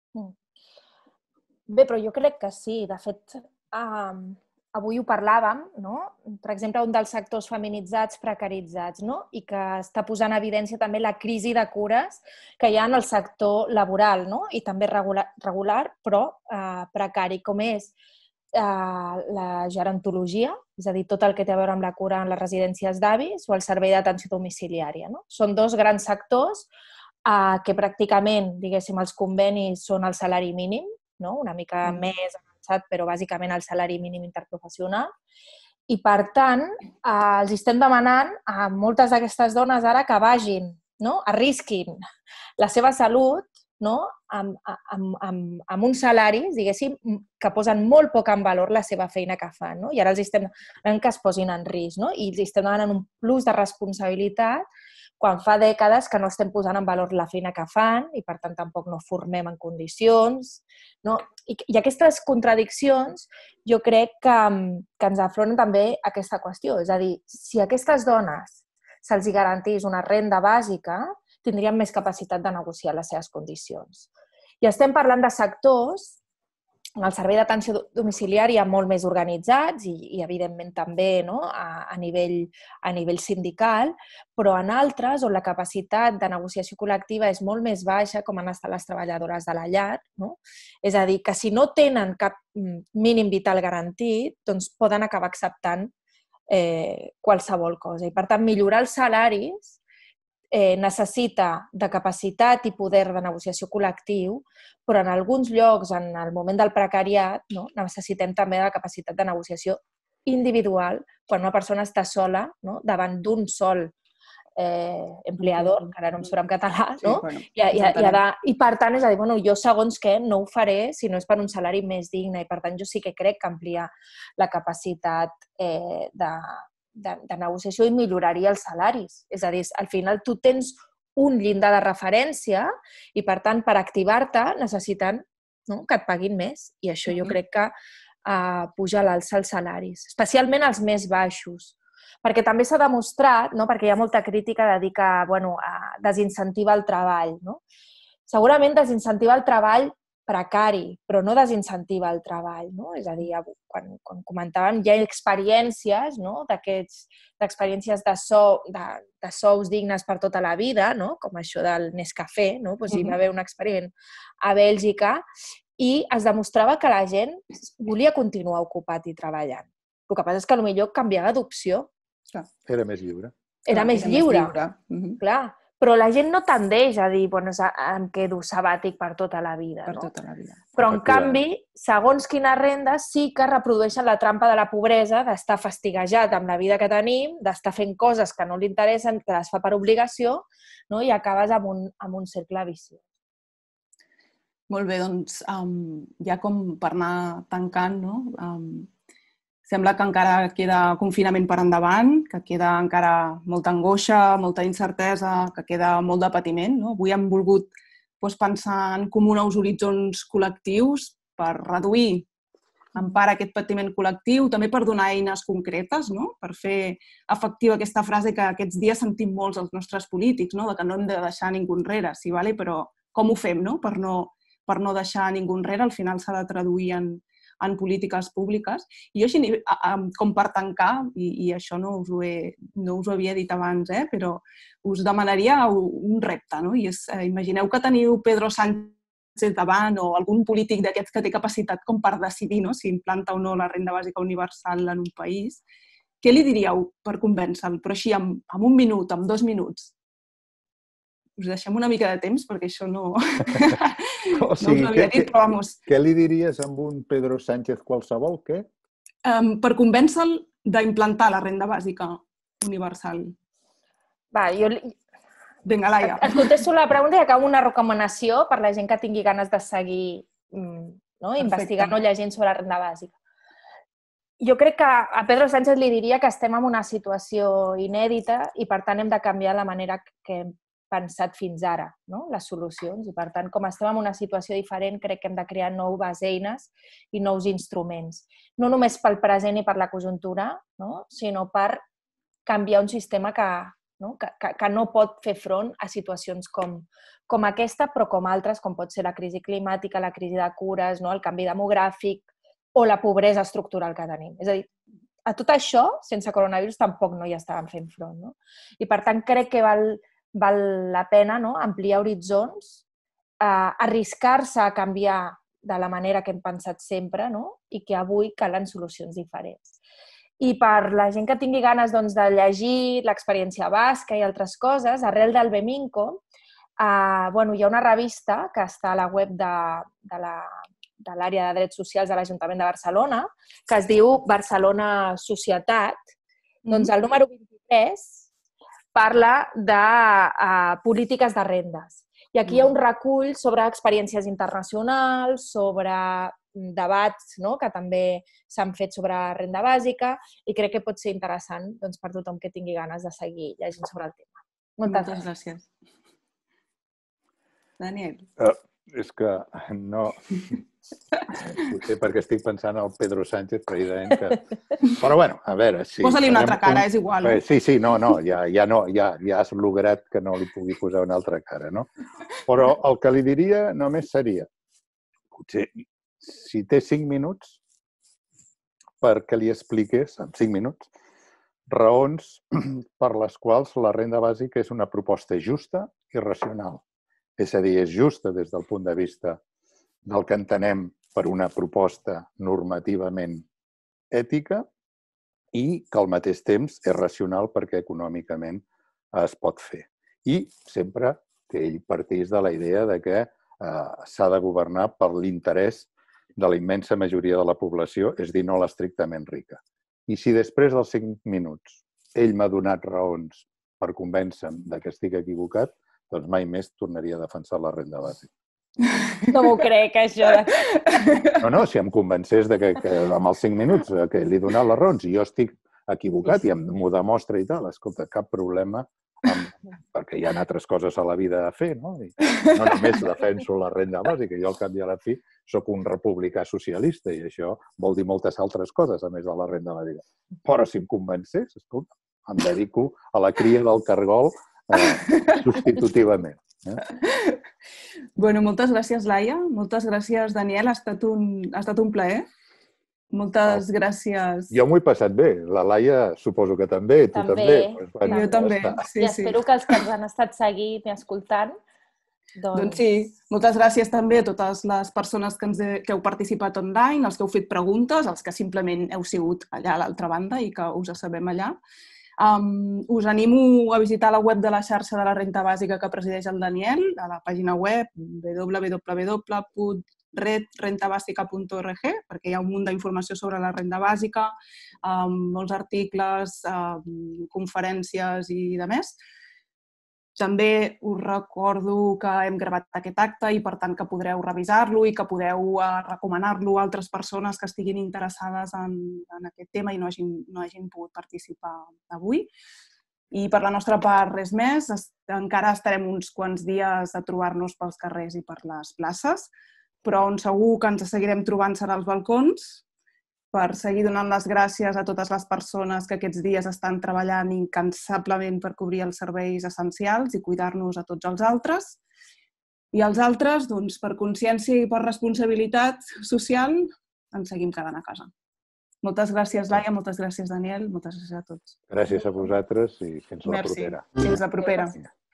Bé, però jo crec que sí. De fet, um... avui ho parlàvem, no? Per exemple, un dels sectors feminitzats, precaritzats, no? I que està posant en evidència també la crisi de cures que hi ha en el sector laboral, no? I també regular, regular però eh, precari, com és eh, la gerontologia, és a dir, tot el que té a veure amb la cura en les residències d'avis o el servei d'atenció domiciliària. No? Són dos grans sectors eh, que pràcticament, diguéssim, els convenis són el salari mínim, no? Una mica mm. més però bàsicament el salari mínim interprofessional. I, per tant, eh, els estem demanant a moltes d'aquestes dones ara que vagin, no? Arrisquin la seva salut, no? amb, amb, amb, amb uns salaris, diguéssim, que posen molt poc en valor la seva feina que fan. No? I ara els estem demanant que es posin en risc, no? I els estem demanant un plus de responsabilitat quan fa dècades que no estem posant en valor la feina que fan i, per tant, tampoc no formem en condicions. No? I, I aquestes contradiccions jo crec que, que ens afronten també aquesta qüestió. És a dir, si a aquestes dones se'ls garantís una renda bàsica, tindrien més capacitat de negociar les seves condicions. I estem parlant de sectors en el servei d'atenció domiciliària molt més organitzats i, i evidentment, també no? a, a, nivell, a nivell sindical, però en altres on la capacitat de negociació col·lectiva és molt més baixa, com han estat les treballadores de la llar. No? És a dir, que si no tenen cap mínim vital garantit, doncs poden acabar acceptant eh, qualsevol cosa. I, per tant, millorar els salaris Eh, necessita de capacitat i poder de negociació col·lectiu, però en alguns llocs, en el moment del precariat, no, necessitem també de capacitat de negociació individual quan una persona està sola, no, davant d'un sol eh, empleador, que ara no em surt en català, no? Sí, bueno, I, i, i, de, i per tant, és a dir, bueno, jo segons què no ho faré si no és per un salari més digne i per tant jo sí que crec que ampliar la capacitat eh, de De, de negociació i milloraria els salaris. És a dir, al final tu tens un llindar de referència i, per tant, per activar-te necessiten no? que et paguin més. I això jo crec que uh, puja a l'alça els salaris, especialment els més baixos. Perquè també s'ha demostrat, no? Perquè hi ha molta crítica de dir que bueno, uh, desincentiva el treball. No? Segurament desincentiva el treball precari, però no desincentiva el treball. No? És a dir, quan, quan comentàvem, hi ha experiències no? d'aquests d'experiències de, sou, de, de sous dignes per tota la vida, no? Com això del Nescafé, no? Pues hi va haver un experiment a Bèlgica i es demostrava que la gent volia continuar ocupat i treballant. El que passa és que potser canviava d'opció. Era més lliure. Era, Clar, més, era lliure. més lliure. Uh-huh. Clar. Però la gent no tendeix a dir, bueno, em quedo sabàtic per tota la vida. Per no? tota la vida. Però, en canvi, segons quines rendes, sí que reprodueixen la trampa de la pobresa, d'estar fastiguejat amb la vida que tenim, d'estar fent coses que no li interessen, que les fa per obligació, no? I acabes amb un, amb un cercle viciós. Molt bé, doncs, um, ja com per anar tancant, no? Um, Sembla que encara queda confinament per endavant, que queda encara molta angoixa, molta incertesa, que queda molt de patiment. No? Avui hem volgut doncs, pensar en com nous horitzons col·lectius per reduir en part aquest patiment col·lectiu, també per donar eines concretes, no? Per fer efectiva aquesta frase que aquests dies sentim molts els nostres polítics, no? De que no hem de deixar ningú enrere, sí, vale? Però com ho fem, no? Per no, per no deixar ningú enrere, al final s'ha de traduir en, en polítiques públiques. I jo així, com per tancar, i, i això no us, ho he, no us ho havia dit abans, eh? Però us demanaria un repte, no? I és, eh, imagineu que teniu Pedro Sánchez davant o algun polític d'aquests que té capacitat com per decidir, no? Si implanta o no la renda bàsica universal en un país. Què li diríeu per convèncer-lo? Però així, en, en un minut, en dos minuts. Us deixem una mica de temps, perquè això no... O sigui, no us l'havia dit, però vamos. Què li diries amb un Pedro Sánchez qualsevol, què? Um, per convèncer-lo d'implantar la renda bàsica universal. Va, jo... Vinga, Laia. Et contesto la pregunta i acabo una recomanació per la gent que tingui ganes de seguir no? investigant o llegint sobre la renda bàsica. Jo crec que a Pedro Sánchez li diria que estem en una situació inèdita i, per tant, hem de canviar la manera que hem pensat fins ara, no? Les solucions. I, per tant, com estem en una situació diferent, crec que hem de crear noves eines i nous instruments. No només pel present i per la conjuntura, no? Sinó per canviar un sistema que, no? Que, que, que no pot fer front a situacions com, com aquesta, però com altres, com pot ser la crisi climàtica, la crisi de cures, no? El canvi demogràfic o la pobresa estructural que tenim. És a dir, a tot això, sense coronavirus, tampoc no hi estàvem fent front. No? I, per tant, crec que val, val la pena, no? Ampliar horitzons, eh, arriscar-se a canviar de la manera que hem pensat sempre, no? I que avui calen solucions diferents. I per la gent que tingui ganes doncs, de llegir l'experiència basca i altres coses, arrel del Beminco, eh, bueno, hi ha una revista que està a la web de, de la de l'àrea de drets socials de l'Ajuntament de Barcelona, que es diu Barcelona Societat. Mm-hmm. Doncs el número vint-i-tres parla de uh, polítiques de rendes. I aquí mm-hmm. hi ha un recull sobre experiències internacionals, sobre debats, no?, que també s'han fet sobre renda bàsica, i crec que pot ser interessant doncs, per tothom que tingui ganes de seguir llegint sobre el tema. Moltes, Moltes gràcies. Daniel. Uh, és que no... Potser perquè estic pensant al Pedro Sánchez, precisament, que... Però, bueno, a veure... Si posa-li una altra cara, un... és igual. Eh? Sí, sí, no, no, ja, ja, no ja, ja has lograt que no li pugui posar una altra cara, no? Però el que li diria només seria, potser, si té cinc minuts, perquè li expliqués, en cinc minuts, raons per les quals la renda bàsica és una proposta justa i racional. És a dir, és justa des del punt de vista del que entenem per una proposta normativament ètica i que al mateix temps és racional perquè econòmicament es pot fer. I sempre que ell partís de la idea de que eh, s'ha de governar per l'interès de la immensa majoria de la població, és dir, no l'estrictament rica. I si després dels cinc minuts ell m'ha donat raons per convèncer-me de que estic equivocat, doncs mai més tornaria a defensar la renda bàsica. No m'ho crec, això. No, no, si em convencés de que, que amb els cinc minuts que li he donat les raons i jo estic equivocat i m'ho demostra i tal, escolta, cap problema, amb, perquè hi ha altres coses a la vida a fer, no? I no només defenso la renda bàsica, jo al cap i a la fi soc un republicà socialista i això vol dir moltes altres coses, a més de la renda bàsica. Però si em convencés, escolta, em dedico a la cria del cargol eh, substitutivament. Eh? Bueno, moltes gràcies, Laia. Moltes gràcies, Daniel. Ha estat un, ha estat un plaer. Moltes oh. gràcies. Jo m'ho he passat bé. La Laia suposo que també. Tu també. també. Pues, bueno, jo també. Sí, I espero sí. que els que ens han estat seguint i escoltant... Doncs... doncs sí. Moltes gràcies també a totes les persones que, ens he, que heu participat online, els que heu fet preguntes, els que simplement heu sigut allà a l'altra banda i que us sabem allà. Um, us animo a visitar la web de la xarxa de la renda bàsica que presideix el Daniel, a la pàgina web w w w punt red renta bàsica punt org, perquè hi ha un munt d'informació sobre la renda bàsica, um, molts articles, um, conferències i de més. També us recordo que hem gravat aquest acte i, per tant, que podreu revisar-lo i que podeu recomanar-lo a altres persones que estiguin interessades en, en aquest tema i no hagin, no hagin pogut participar avui. I per la nostra part, res més. Encara estarem uns quants dies a trobar-nos pels carrers i per les places, però on segur que ens seguirem trobant serà als balcons, per seguir donant les gràcies a totes les persones que aquests dies estan treballant incansablement per cobrir els serveis essencials i cuidar-nos a tots els altres. I els altres, doncs, per consciència i per responsabilitat social, ens seguim quedant a casa. Moltes gràcies, Laia, moltes gràcies, Daniel, moltes gràcies a tots. Gràcies a vosaltres i fins la propera. Merci, fins la propera.